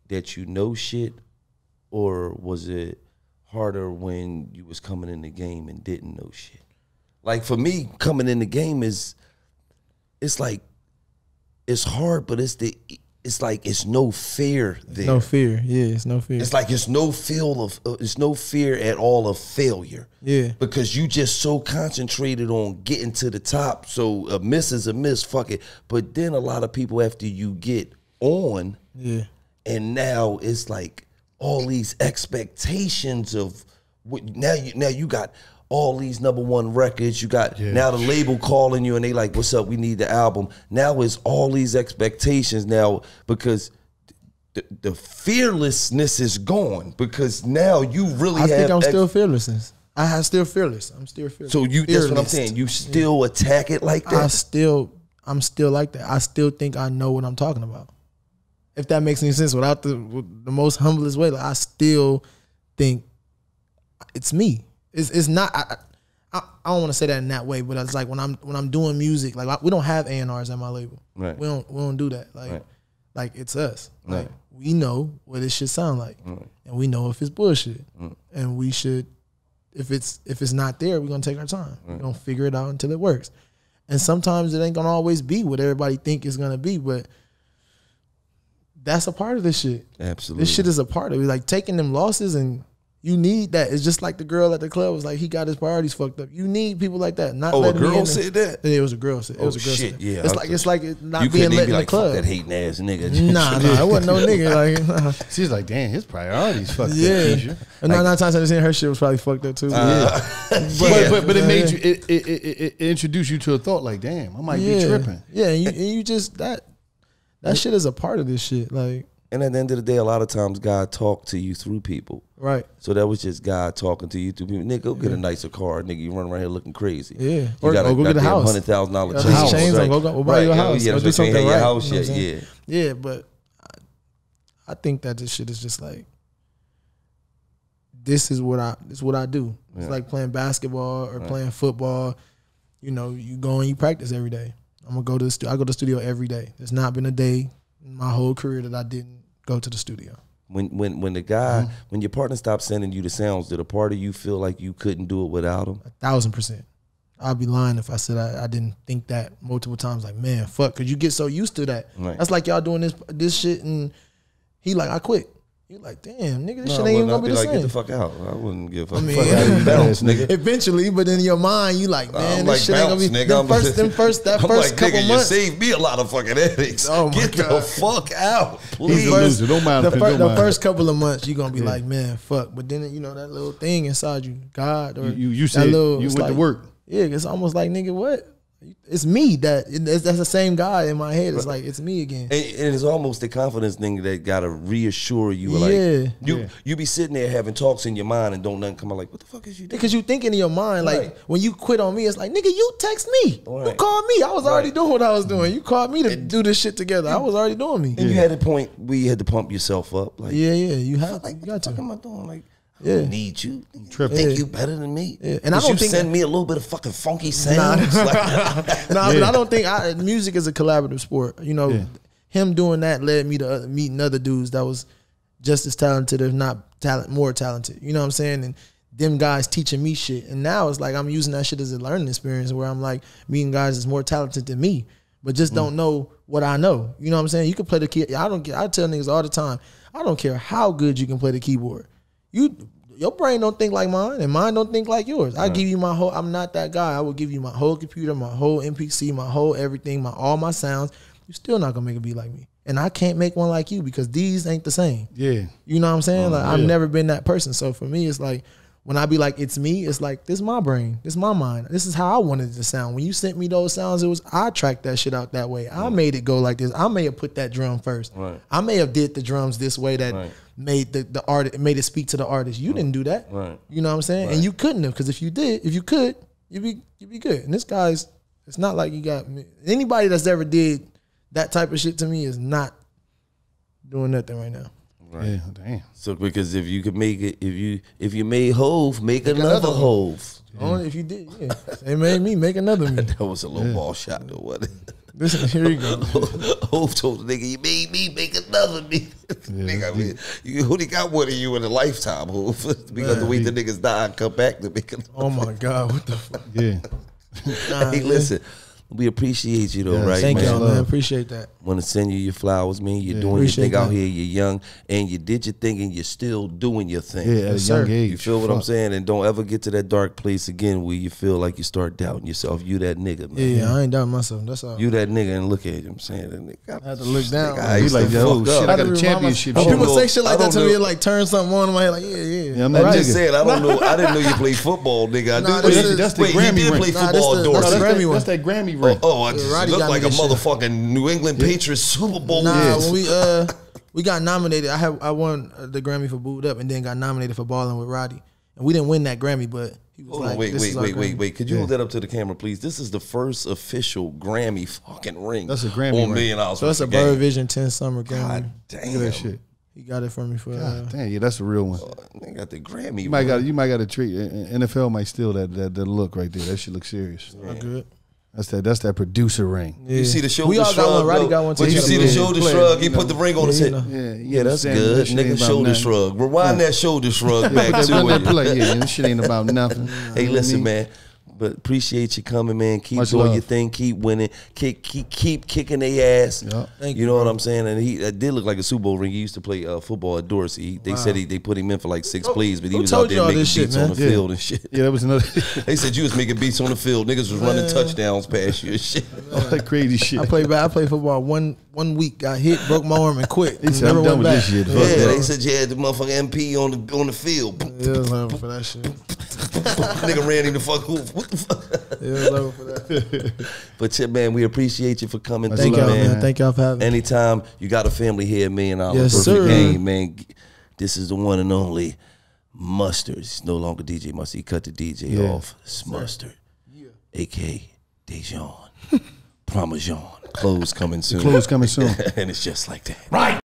that you know shit, or was it harder when you was coming in the game and didn't know shit? Like for me, coming in the game is, it's like, it's hard, but it's the, it's like it's no fear there. No fear, yeah, it's no fear. It's like it's no feel of, uh, it's no fear at all of failure. Yeah, because you just so concentrated on getting to the top. So a miss is a miss, fuck it. But then a lot of people after you get on, yeah, and now it's like all these expectations of what now you now you got all these number one records. You got yeah. now the label calling you and they like, what's up? We need the album. Now it's all these expectations now because the, the fearlessness is gone because now you really I have think I'm ex- still fearless. I have still fearless. I'm still fearless. So you fearless. That's what I'm saying. You still yeah. attack it like that? I still I'm still like that. I still think I know what I'm talking about. If that makes any sense, without the with the most humblest way, like I still think it's me. It's it's not. I, I, I don't want to say that in that way, but it's like when I'm when I'm doing music, like we don't have A and Rs at my label. Right. We don't we don't do that. Like, right. like it's us. Right. Like we know what it should sound like, right. and we know if it's bullshit, right. and we should. If it's if it's not there, we're gonna take our time. Right. We're gonna figure it out until it works. And sometimes it ain't gonna always be what everybody think it's gonna be, but that's a part of this shit. Absolutely. This shit is a part of it. Like taking them losses, and you need that. It's just like the girl at the club was like, he got his priorities fucked up. You need people like that. Not oh, a letting me girl in said that? Yeah, it was a girl. It oh, was a girl. Shit, said yeah. It's like it's like it not you being let be in like, the club. Fuck that hating ass nigga. Nah, nah, it wasn't no nigga. Like, nah. She's like, damn, his priorities fucked yeah. up. Yeah, and like, nine times out of ten, her shit was probably fucked up too. Uh, yeah. but, yeah. but but it made you it it, it it it introduced you to a thought like, damn, I might yeah. be tripping. Yeah, and you and you just that that shit is a part of this shit. Like, and at the end of the day, a lot of times God talk to you through people. Right. So that was just God talking to you through people. Nigga, go get yeah. a nicer car. Nigga, you run around here looking crazy. Yeah. You or, got or a, go get a house. hundred thousand dollar chains. chains. Right. Go, go, go buy right. you a house. Yeah, go do something right. Your house yet. Yeah. Yeah, but I, I think that this shit is just like, this is what I this is what I do. It's yeah. like playing basketball or right. playing football. You know, you go and you practice every day. I'm gonna go to the stu- I go to the studio every day. There's not been a day in my whole career that I didn't go to the studio. When when when the guy mm-hmm. when your partner stopped sending you the sounds, did a part of you feel like you couldn't do it without him? A thousand percent. I'd be lying if I said I, I didn't think that multiple times. Like, man, fuck, cause you get so used to that. Right. That's like y'all doing this this shit, and he like, I quit. You like, damn, nigga, this no, shit ain't even gonna be, be the like, same. Get the fuck out. I wouldn't give a I mean, fuck out of you bounce, nigga. Eventually, but in your mind, you like, man, I'm this like, shit bounce, ain't gonna be. Nigga. Them first, them first, that I'm first like, couple nigga, months. You saved me a lot of fucking headaches. Oh my Get God. the fuck out, please. He's a loser. Don't mind the, him. fir- Don't the mind first couple of months, you gonna be yeah. like, man, fuck. But then you know that little thing inside you, God, or you, you, you said little, you went like, to work. Yeah, it's almost like, nigga, what? It's me. That it's, that's the same guy in my head. It's like, it's me again. And, and it's almost the confidence thing that gotta reassure you. Yeah. Like you, yeah. you be sitting there having talks in your mind and don't nothing come out like, what the fuck is you doing? Because you thinking in your mind, like right. when you quit on me, it's like, nigga, you text me. Right. You called me. I was already right. doing what I was doing. You called me to and, do this shit together. I was already doing me. And yeah. you had a point where you had to pump yourself up. Like, yeah, yeah, you have. Like, you got to. What am I doing? Like, I yeah. don't need you. Trip. Think yeah. you better than me. Yeah. And I don't you think send me a little bit of fucking funky sounds. Nah, like, nah yeah. but I don't think I, music is a collaborative sport. You know, yeah. him doing that led me to uh, meeting other dudes that was just as talented, if not talent, more talented. You know what I'm saying? And them guys teaching me shit. And now it's like I'm using that shit as a learning experience where I'm like meeting guys that's more talented than me, but just mm. don't know what I know. You know what I'm saying? You can play the key. I don't. I tell niggas all the time, I don't care how good you can play the keyboard. You, your brain don't think like mine, and mine don't think like yours. I right. give you my whole. I'm not that guy. I will give you my whole computer, my whole M P C, my whole everything, my all my sounds. You're still not gonna make a beat like me, and I can't make one like you because these ain't the same. Yeah, you know what I'm saying? Um, like yeah. I've never been that person. So for me, it's like when I be like, it's me. It's like this is my brain. This is my mind. This is how I wanted it to sound. When you sent me those sounds, it was I tracked that shit out that way. I right. made it go like this. I may have put that drum first. Right. I may have did the drums this way that. Right. Made the, the art made it speak to the artist. You didn't do that. Right. You know what I'm saying? Right. And you couldn't have, because if you did, if you could, you'd be you'd be good. And this guy's, it's not like you got anybody that's ever did that type of shit to me is not doing nothing right now. Right. Yeah, damn. So because if you could make it, if you if you made Hove, make, make another, another Hove. Yeah. Only if you did, yeah. They made me make another me. That was a low yeah. ball shot though, wasn't it? This, here you go. Hov told the nigga, you made me make another nigga. Yeah, nigga, I mean, you only got one of you in a lifetime, Hov. Because the way the niggas die and come back to make another. Oh my God, what the fuck? Yeah. Nah, Hey, yeah. listen, we appreciate you though, Yeah, right, Thank man? y'all, Love. man. Appreciate that. Want to send you your flowers, man. You're Yeah. doing Appreciate your thing out that. here. You're young, and you did your thing, and you're still doing your thing. Yeah, at a Yes, young sir. age. You feel what I'm Fuck. saying? And don't ever get to that dark place again where you feel like you start doubting yourself. You that nigga, man. Yeah, yeah, I ain't doubting myself. That's all. You that nigga, and look at him saying that nigga. I had to look down. I You used like to that? Oh fuck shit! up. I I got a remind championship. myself- I When don't people know- say shit I like that don't to know. me, it like turn something on in my head. Like, yeah, yeah. Yeah, I'm I'm that just nigga. saying, I don't know. I didn't know you played football, nigga. I Nah, knew this that- is- that's the wait, Grammy he did ring. play Nah, football, this the- No, Dorsey. that's, Grammy that, one. that's that Grammy ring. Oh, I just Roddy looked got me like a this shit. motherfucking New England Patriots Super Bowl. Nah, Yes. when we uh we got nominated, I have I won the Grammy for Booed Up, and then got nominated for Balling with Roddy, and we didn't win that Grammy, but he was Hold like, on, wait, this wait, is our wait, wait, Grammy. wait. Could you Yeah. hold that up to the camera, please? This is the first official Grammy fucking ring. That's a Grammy on ring. Million Dollars So it's a Worth of Game. Bird Vision ten Summer Grammy. God Look damn. at that shit. He got it for me for. Uh, God damn, yeah, that's a real one. They got the Grammy. You might got you might got to treat N F L might steal that, that that look right there. That shit looks serious. all good. That's that that's that producer ring. Yeah. You see the shoulder We all shrug, got one. Roddy though? got one too. But you see the Yeah. shoulder Play, shrug? He you put know. the ring on his Yeah, head. you know. Yeah, Yeah, that's saying good. that shit ain't Nigga, about shoulder nothing. shrug. Rewind that shoulder shrug back That to run that it. play, yeah, this shit ain't about nothing. Hey, You know listen, what I mean? man. But appreciate you coming, man. Keep Much doing love. your thing. Keep winning. Keep keep keep kicking their ass. Yeah. Thank you you, know what bro. I'm saying? And he that did look like a Super Bowl ring. He used to play uh, football at Dorsey. He, they said he, they put him in for like six plays, but he who was told out there y'all making this shit, beats on man? the Yeah. field and shit. Yeah, that was another They said you was making beats on the field. Niggas was running touchdowns past you and shit. all that crazy shit. I played I played football one one week, got hit, broke my arm, and quit. He said, Never I'm done went with back. this shit. Yeah, Fuck that. they said you had the motherfucking M P on the on the field. It was over for that shit. Nigga ran him the fuck over. What the fuck? It was over for that. But yeah, man, we appreciate you for coming Much through, Thank y'all, love, man. man. Thank y'all for having me. Anytime you got a family here, Million Dollar Yes, Perfect sir. Game, man. This is the one and only Mustard. He's no longer D J Mustard. He cut the D J Yeah. off. It's Mustard, A K Dejan, Parmesan. Clothes coming soon. Clothes coming soon. And it's just like that. Right.